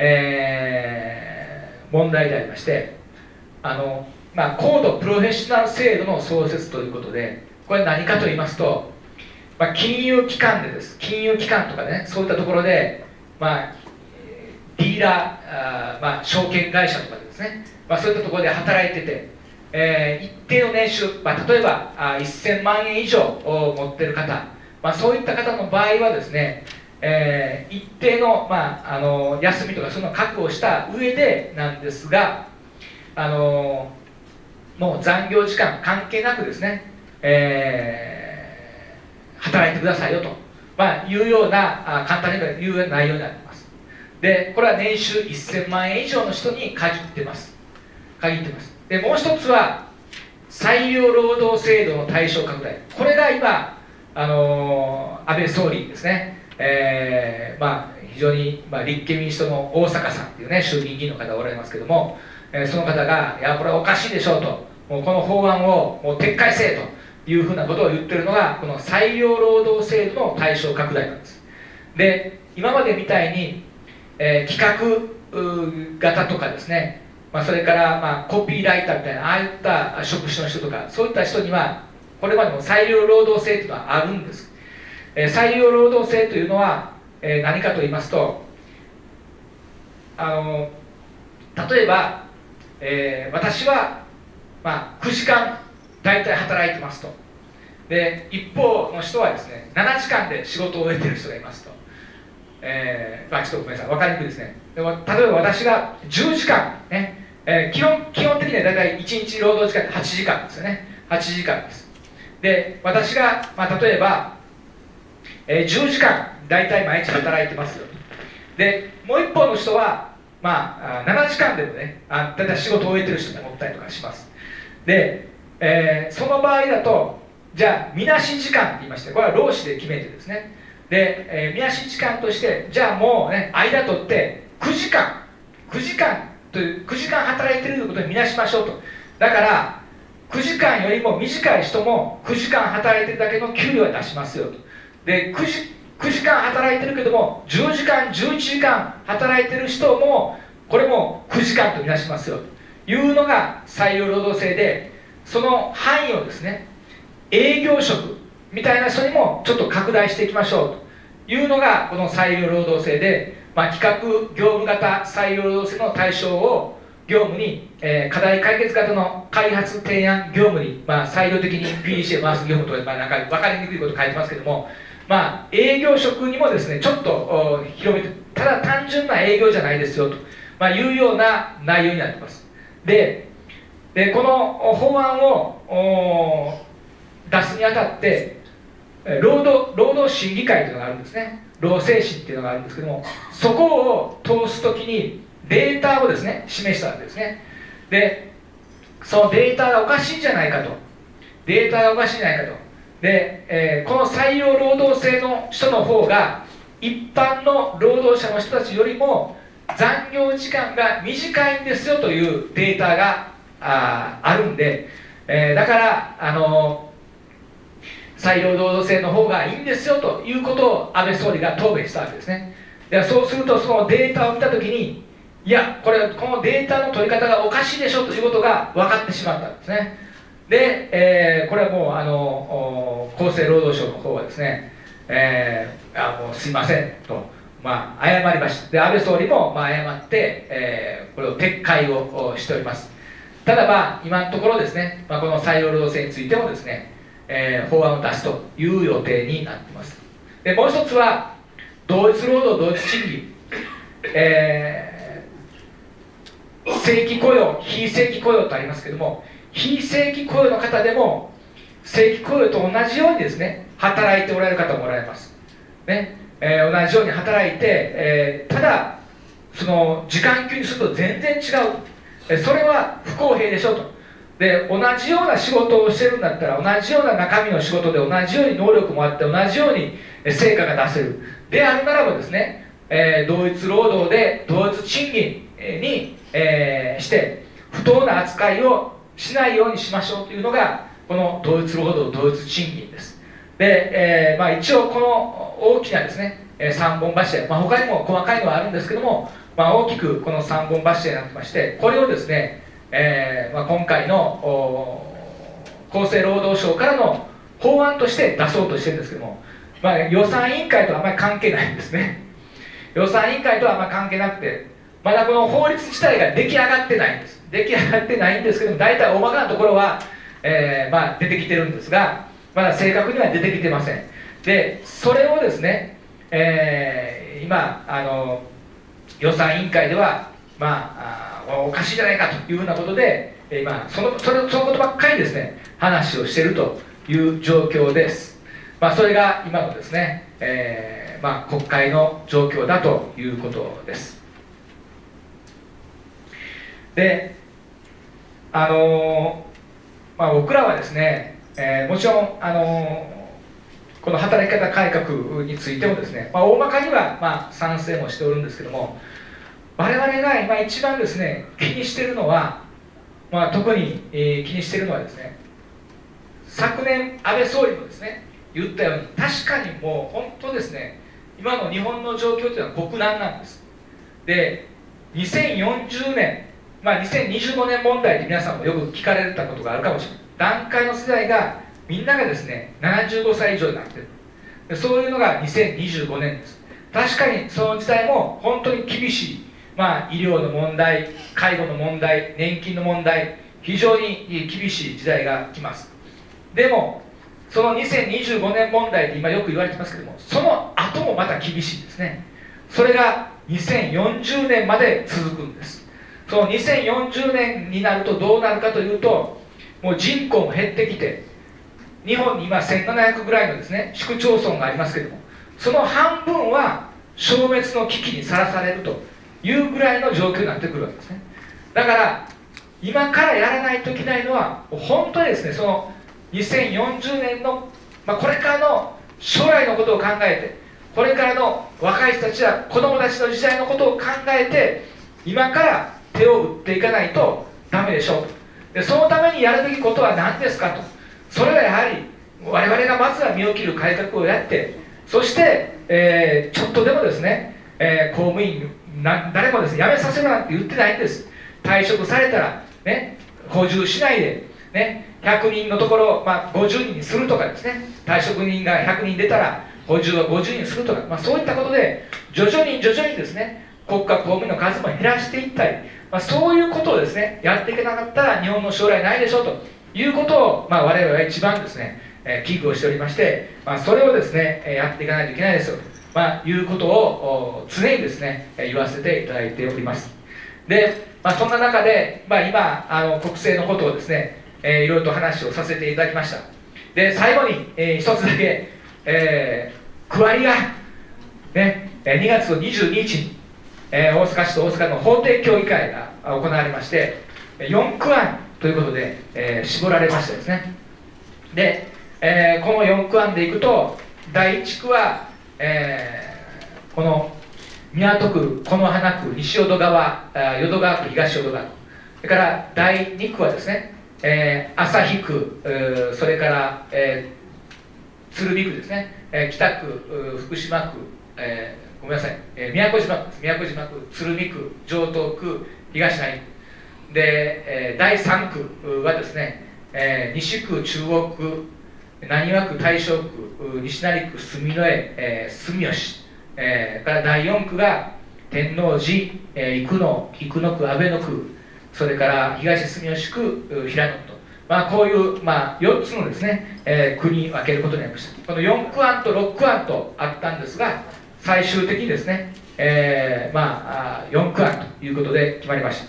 えー、問題でありまして、あの、まあ、高度プロフェッショナル制度の創設ということで、これ何かと言いますと、まあ、金融機関でです。金融機関とかね、そういったところで、まあ、ディーラー、あーまあ、証券会社とかでですね、まあ、そういったところで働いてて、えー、一定の年収、まあ、例えばあせんまんえん以上を持っている方、まあ、そういった方の場合はですね、えー、一定の、まあ、あの休みとかそういうのを確保した上でなんですが、あのもう残業時間関係なくですね、えー働いてくださいよと、まあ、いうような、あ簡単に言うような内容になっています。で、これは年収せんまんえん以上の人に限ってます。限ってます。で、もう一つは、裁量労働制度の対象拡大。これが今、あのー、安倍総理ですね、えー、まあ、非常に、まあ、立憲民主党の大阪さんというね、衆議院議員の方がおられますけども、えー、その方が、いや、これはおかしいでしょうと、もうこの法案をもう撤回せえと。いうふうなことを言ってるのがこの裁量労働制度の対象拡大なんです。で、今までみたいに、えー、企画型とかですね、まあ、それから、まあ、コピーライターみたいなああいった職種の人とかそういった人にはこれまでも裁量労働制というのはあるんです。えー、裁量労働制というのは、えー、何かと言いますと、あの例えば、えー、私は、まあ、くじかん大体働いてますと。で、一方の人はですね、ななじかんで仕事を終えてる人がいますと。えー、まあちょっとごめんなさい、分かりにくいですね。でも例えば私がじゅうじかん、ねえー、基本、基本的には大体いちにち労働時間ってはちじかんですよね。はちじかんです。で、私が、まあ、例えば、えー、じゅうじかん大体毎日働いてますよと。で、もう一方の人は、まあ、ななじかんでもね、あ大体仕事を終えてる人がおったりとかします。で、えー、その場合だと、じゃあみなし時間って言いまして、これは労使で決めてですね、で、えー、みなし時間として、じゃあもうね、間取ってくじかん、くじかんという、くじかん働いてるということにみなしましょうと。だから、くじかんよりも短い人もくじかん働いてるだけの給料は出しますよと。で、9時、くじかん働いてるけども、じゅうじかん、じゅういちじかん働いてる人も、これもくじかんとみなしますよというのが裁量労働制で、その範囲をですね、営業職みたいな人にもちょっと拡大していきましょうというのがこの裁量労働制で、まあ、企画業務型裁量労働制の対象を業務に、えー、課題解決型の開発提案業務に、まあ、裁量的に ピーディーシー を回す業務とか、まあ、なんか分かりにくいこと書いてますけども、まあ、営業職にもですねちょっと広めて、ただ単純な営業じゃないですよと、 まあ、いうような内容になっています。で、でこの法案を出すにあたって労働、労働審議会というのがあるんですね。労政審っていうのがあるんですけども、そこを通すときにデータをですね示したんですね。でそのデータがおかしいんじゃないかと、データがおかしいんじゃないかと。で、えー、この採用労働制の人の方が一般の労働者の人たちよりも残業時間が短いんですよというデータが あ, あるんで、えー、だからあの再労働制の方がいいんですよということを安倍総理が答弁したわけですね。でそうするとそのデータを見たときに、いやこれこのデータの取り方がおかしいでしょということが分かってしまったんですね。で、えー、これはもうあの厚生労働省の方はですね、えー、あもうすいませんと、まあ、謝りました。で安倍総理もまあ謝って、えー、これを撤回をしております。ただまあ今のところですね、まあ、この採用労働制についてもですね、えー、法案を出すという予定になっています。でもう一つは同一労働同一賃金、えー、正規雇用非正規雇用とありますけども、非正規雇用の方でも正規雇用と同じようにですね働いておられる方もおられます、ねえー、同じように働いて、えー、ただその時間給にすると全然違う、えー、それは不公平でしょと。で同じような仕事をしてるんだったら同じような中身の仕事で同じように能力もあって同じように成果が出せるであるならばですね、えー、同一労働で同一賃金に、えー、して不当な扱いをしないようにしましょうというのがこの同一労働同一賃金です。で、えーまあ、一応この大きなですねさんぼん柱、まあ、他にも細かいのはあるんですけども、まあ、大きくこのさんぼん柱になってまして、これをですね、えーまあ、今回の厚生労働省からの法案として出そうとしてるんですけども、まあ、予算委員会とはあまり関係ないんですね。予算委員会とはあまり関係なくて、まだこの法律自体が出来上がってないんです。出来上がってないんですけども、大体大まかなところは、えーまあ、出てきてるんですが、まだ正確には出てきてません。でそれをですね、えー、今あの予算委員会では、まあ、あおかしいじゃないかというふうなことで今そのそれそのことばっかりですね話をしているという状況です。まあ、それが今のですね、えーまあ、国会の状況だということです。であのーまあ、僕らはですね、えー、もちろん、あのーこの働き方改革についてもですね、まあ、大まかにはまあ賛成もしておるんですけども、我々が今一番ですね気にしているのは、まあ、特に、えー、気にしているのはですね、昨年安倍総理もですね言ったように、確かにもう本当ですね、今の日本の状況というのは国難なんです。でにせんよんじゅうねん、まあ、にせんにじゅうごねん問題って皆さんもよく聞かれたことがあるかもしれない。団塊の世代がみんながですねななじゅうごさい以上になっている。でそういうのがにせんにじゅうごねんです。確かにその時代も本当に厳しい、まあ、医療の問題、介護の問題、年金の問題、非常に厳しい時代が来ます。でもそのにせんにじゅうごねん問題って今よく言われてますけども、その後もまた厳しいですね。それがにせんよんじゅうねんまで続くんです。そのにせんよんじゅうねんになるとどうなるかというと、もう人口も減ってきて、日本に今せんななひゃくぐらいのですね市区町村がありますけども、その半分は消滅の危機にさらされるというぐらいの状況になってくるわけですね。だから今からやらないといけないのは、本当にですねそのにせんよんじゅうねんの、まあ、これからの将来のことを考えて、これからの若い人たちや子どもたちの時代のことを考えて、今から手を打っていかないとダメでしょうと。でそのためにやるべきことは何ですかと。それはやはり我々がまずは身を切る改革をやって、そして、えー、ちょっとでもですね、えー、公務員な誰もですね辞めさせるなんて言ってないんです。退職されたらね補充しないで、ね、ひゃくにんのところ、まあ、ごじゅうにんにするとかですね、退職人がひゃくにん出たら補充はごじゅうにんにするとか、まあ、そういったことで徐々に徐々にですね国家公務員の数も減らしていったり、まあ、そういうことをですねやっていけなかったら日本の将来ないでしょうということを、まあ、我々は一番ですね、えー、危惧をしておりまして、まあ、それをですねやっていかないといけないですよと、まあ、いうことを常にですね言わせていただいております。 で、まあ、そんな中で、まあ、今あの国政のことをですね、えー、いろいろと話をさせていただきました。で最後に、えー、一つだけ、えー、区割りが、ね、にがつのにじゅうににちに、えー、大阪市と大阪の法定協議会が行われまして、よんくあんということで、えー、絞られましたですね。で、えー、このよんくあんでいくと、だいいちくは、えー、この港区、此花区、西淀川、淀川区、東淀川区、それからだいにくはですね、えー、旭区、それから、えー、鶴見区ですね、えー、北区、福島区、えー、ごめんなさい、えー、宮古島区です、宮古島区、鶴見区、城東区、東成区で、えー、だいさんくはですね、えー、西区、中央区、浪速区、大正区、西成区、住之江、えー、住吉、えー、からだいよんくが天王寺、えー、生野、生野区、阿倍野区、それから東住吉区、平野区と、まあ、こういう、まあ、よっつのですね、えー、区に分けることになりました。このよんくあんとろっくあんとあったんですが、最終的にですね、えー、まあ、よんくあんということで決まりました。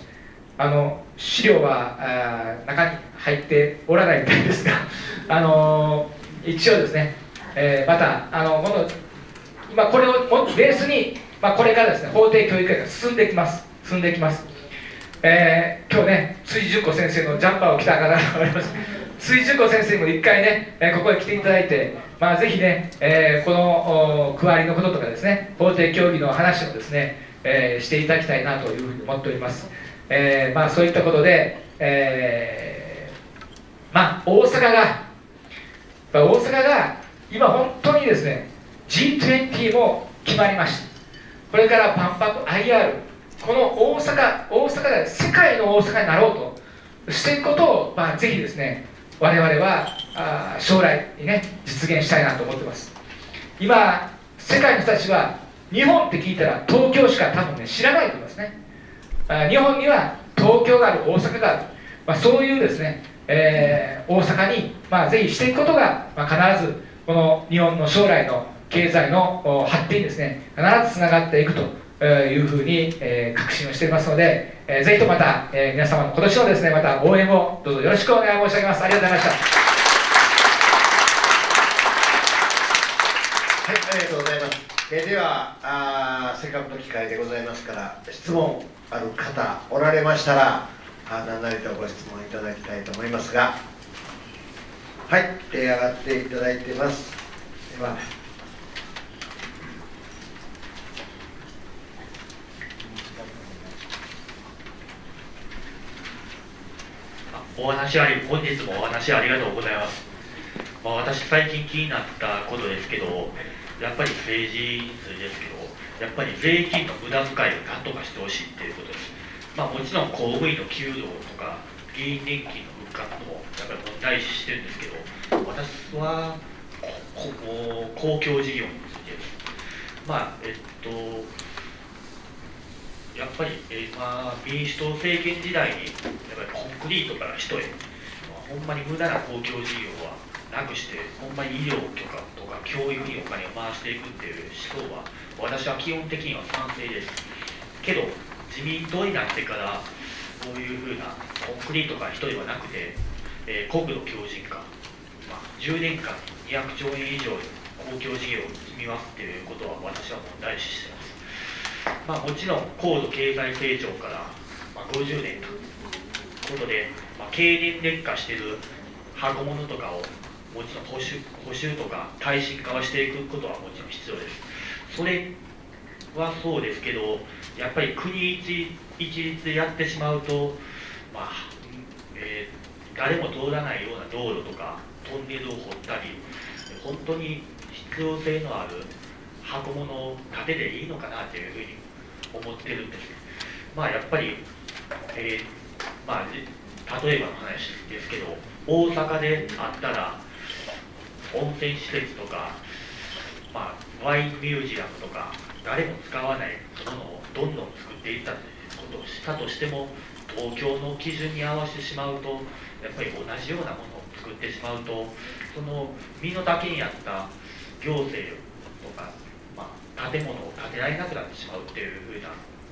あの資料はあ中に入っておらないみたいですが、あのー、一応ですね、えー、またあのこの今これをベースに、まあ、これからですね法定教育会が進んでいきます進んでいきます、えー、今日ね辻純子先生のジャンパーを着た方がおります。辻純子先生にも一回ね、えー、ここへ来ていただいて、まあ、ぜひね、えー、この区割りのこととかですね法定協議の話をですね、えー、していただきたいなというふうに思っております。えーまあ、そういったことで、えーまあ、大阪が大阪が今本当にですね ジーにじゅう も決まりました。これから万博 アイアール、 この大阪大阪が世界の大阪になろうとしていくことを、まあ、ぜひですね我々はあ将来にね実現したいなと思ってます。今世界の人たちは日本って聞いたら東京しか多分ね知らないと思いますね。日本には東京がある、大阪がある、まあ、そういうですね、えー、大阪に、まあ、ぜひしていくことが、まあ、必ずこの日本の将来の経済の発展にですね必ずつながっていくというふうに、えー、確信をしていますので、えー、ぜひとまた、えー、皆様の今年のですねまた応援をどうぞよろしくお願い申し上げます。ありがとうございました。 はい、ありがとうございます。えー、ではあせっかくの機会でございますから質問ある方おられましたらあ何なりとご質問いただきたいと思いますが、はい、手上がっていただいてます。ではお話あり本日もお話ありがとうございます。まあ、私最近気になったことですけど、やっぱり政治ですけど、やっぱり税金の無駄遣いを何とかしてほしいっていうことです。まあ、もちろん公務員の給料とか議員年金の物価もやっぱり問題視してるんですけど、私はここ公共事業についてです。まあえっとやっぱり今民主党政権時代にやっぱりコンクリートから人へ、まあ、ほんまに無駄な公共事業はなくしてほんまに医療とかとか教育にお金を回していくっていう思想は私は基本的には賛成ですけど、自民党になってからこういうふうなコンクリートから人ではなくて、えー、国土強靭化、まあ、じゅうねんかんにひゃくちょうえん以上公共事業を積みますっていうことは私は問題視してます。まあ、もちろん高度経済成長から、まあ、ごじゅうねんということで、まあ、経年劣化している箱物とかをもちろん補修、補修とか耐震化はしていくことはもちろん必要です。それはそうですけど、やっぱり国一一律でやってしまうと、まあえー、誰も通らないような道路とかトンネルを掘ったり、本当に必要性のある箱物を建てていいのかなというふうに思ってるんです。まあやっぱり、えー、まあ例えばの話ですけど、大阪であったら温泉施設とか、まあ、ワインミュージアムとか誰も使わないものをどんどん作っていったことをしたとしても、東京の基準に合わせてしまうとやっぱり同じようなものを作ってしまうと、その身の丈に合った行政とか、まあ、建物を建てられなくなってしまうっていうふうな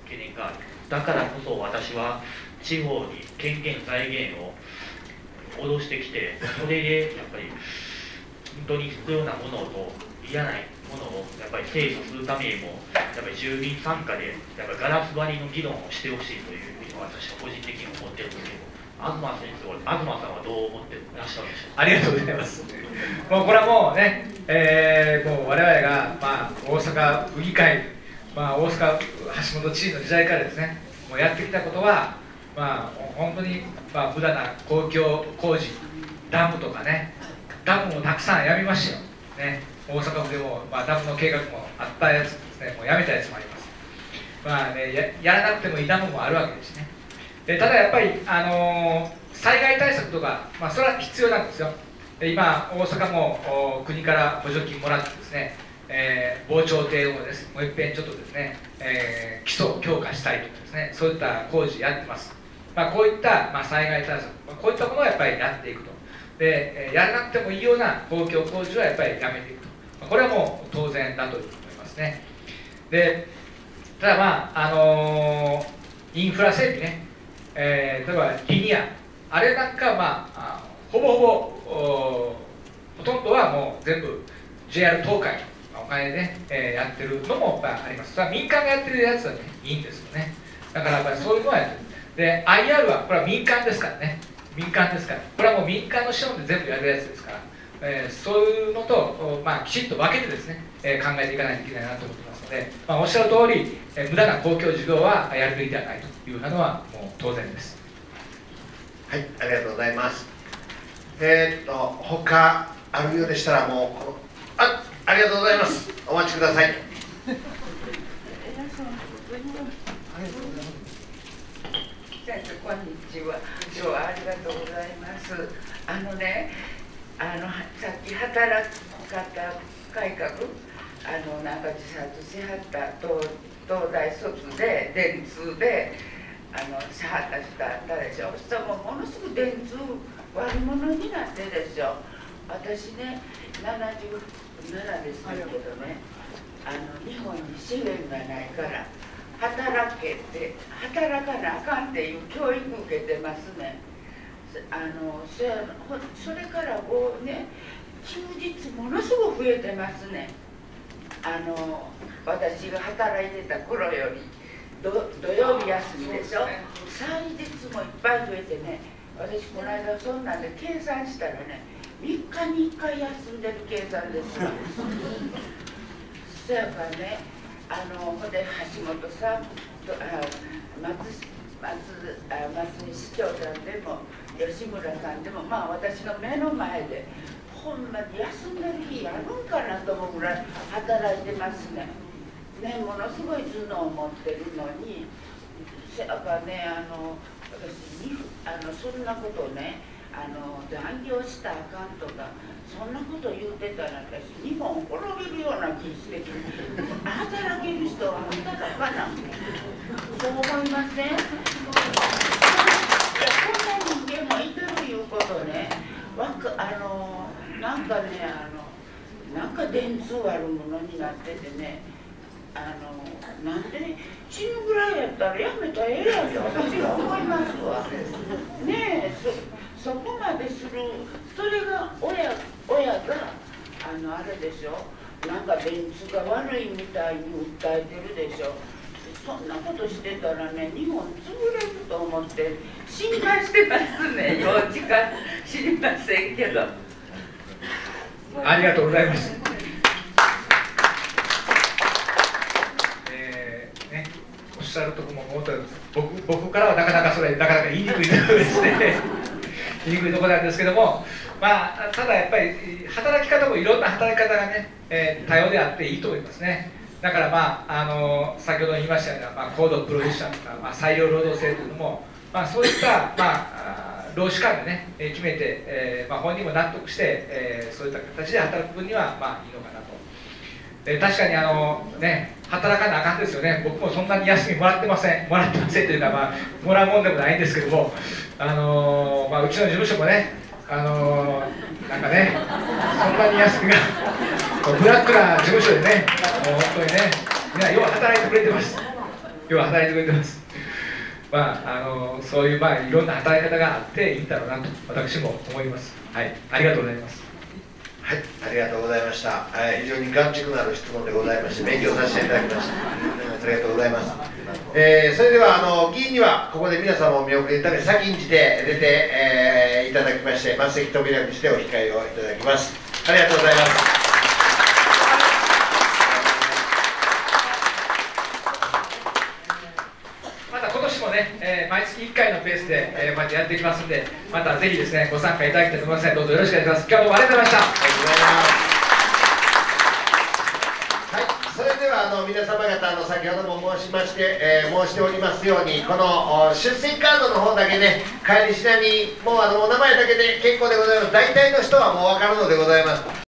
懸念がある。だからこそ私は地方に権限財源を脅してきて、それでやっぱり本当に必要なものと嫌なものをやっぱり精査するためにも、やっぱり住民参加でやっぱりガラス張りの議論をしてほしいというふうに私は個人的に思ってるんですけど、東先生、東さんはどう思ってらっしゃるんでしょうか。 ありがとうございます。もうこれはもうね、えー、もう我々が、まあ、大阪府議会、まあ、大阪橋本知事の時代からですね、もうやってきたことは、まあ、本当に、まあ、無駄な公共工事、ダムとかね、ダムもたくさんやめましたよ、ね、大阪府でも、まあ、ダムの計画もあったやつですね、もうやめたやつもあります。まあね、や、やらなくてもいいダムもあるわけですね。でただやっぱり、あのー、災害対策とか、まあ、それは必要なんですよ。で今、大阪も国から補助金もらってですね、えー、防潮堤をです、もう一遍ちょっとですね、えー、基礎強化したいとかですね、そういった工事やってます。まあ、こういった、まあ、災害対策、まあ、こういったものをやっぱりやっていくと。で、やらなくてもいいような公共工事はやっぱりやめていくと。まあ、これはもう当然だと思いますね。で、ただまあ、あのー、インフラ整備ね、えー、例えばリニア、あれなんかは、まあ、ほぼほぼほとんどはもう全部 ジェイアール 東海のお金で、ねえー、やってるのもやっぱあります。それは民間がやってるやつは、ね、いいんですよね。だからやっぱりそういうのはやってる。で アイアール はこれは民間ですからね、民間ですから、これはもう民間の資本で全部やるやつですから、えー、そういうのと、まあ、きちっと分けてですね、えー、考えていかないといけないなと思ってますので、まあ、おっしゃる通り、えー、無駄な公共事業はやるべきではないというのはもう当然です。 はい、ありがとうございます。えー、っと他あるようでしたらもうこのあありがとうございます。お待ちください。 先生、こんにちは。今日はありがとうございます。あのね、あのさっき働き方改革、あのなんか自殺しはった東東大卒で電通であのしはった人あったでしょ。そしたらもうものすごく電通悪者になってるでしょ。私ね、ななじゅうななですけどね、あの日本に資源がないから働けって働かなあかんっていう教育受けてますね。あのそやそれからこうね、休日ものすごく増えてますね。あの私が働いてた頃よりど土曜日休みでしょ、祭日もいっぱい増えてね、私この間そんなんで計算したらね、みっかにいっかい休んでる計算ですよ。そやからね、あのほんで橋本さんとあ松松あ松井市長さんでも吉村さんでも、まあ私の目の前でほんまに休んでる日あるんかなと思うぐらい働いてますね。ね、ものすごい頭脳を持ってるのに、せやからね、あの私にあのそんなことをね、あの残業したらあかんとかそんなこと言うてたら私日本滅びるような気してきて、働ける人は働かなそう思いません？いや、こんな人間もいてるいうことね、わかあのなんかね、あのなんか電通悪者になっててね、あのなんで死ぬぐらいやったらやめたらええやんって私は思いますわ。ねえ、そそこまでする、それが親親があのあれでしょ、なんか電通が悪いみたいに訴えてるでしょ。そんなことしてたらね、日本潰れると思って心配してますね。幼稚か知りませんけど。 ありがとうございます。おっしゃるところも思ったんです。僕僕からはなかなかそれなかなか言いにくいところですね言いにくいところなんですけども、まあただやっぱり働き方もいろんな働き方がね、えー、多様であっていいと思いますね。だからまああの先ほど言いましたような、まあ、高度プロフェッショナルとか、まあ、採用労働制というのも、まあ、そういったまあ労使間でね決めて、えーまあ、本人も納得して、えー、そういった形で働く分にはまあいいのかなと。え確かにあの、ね、働かなあかんですよね。僕もそんなに休みもらってませんもらってませんというか、まあ、もらうもんでもないんですけども、あの、まあ、うちの事務所もね、あのなんかね、そんなに休みがブラックな事務所でね、もう本当にね、みんなよう働いてくれてます。 日は働いてくれてます。まあ、あのそういう、まあ、いろんな働き方があっていいんだろうなと私も思います。はい、ありがとうございます。 はい、ありがとうございました。はい、非常に眼蓄のある質問でございまして、勉強させていただきました。ありがとうございます。えー、それではあの議員にはここで皆様を見送るために先んじて出て、えー、いただきまして、末席扉口でお控えをいただきます。ありがとうございます。 また今年もね、えー、毎月いっかいのペースで、えー、こうやってやっていきますので、またぜひですねご参加いただきたいと思いますので、どうぞよろしくお願いします。今日もありがとうございました。 ありがとうございます。はい、それではあの皆様方の先ほども申しまして、えー、申しておりますように、この出席カードの方だけね、帰りしなにもうあのお名前だけで結構でございます。大体の人はもう分かるのでございます。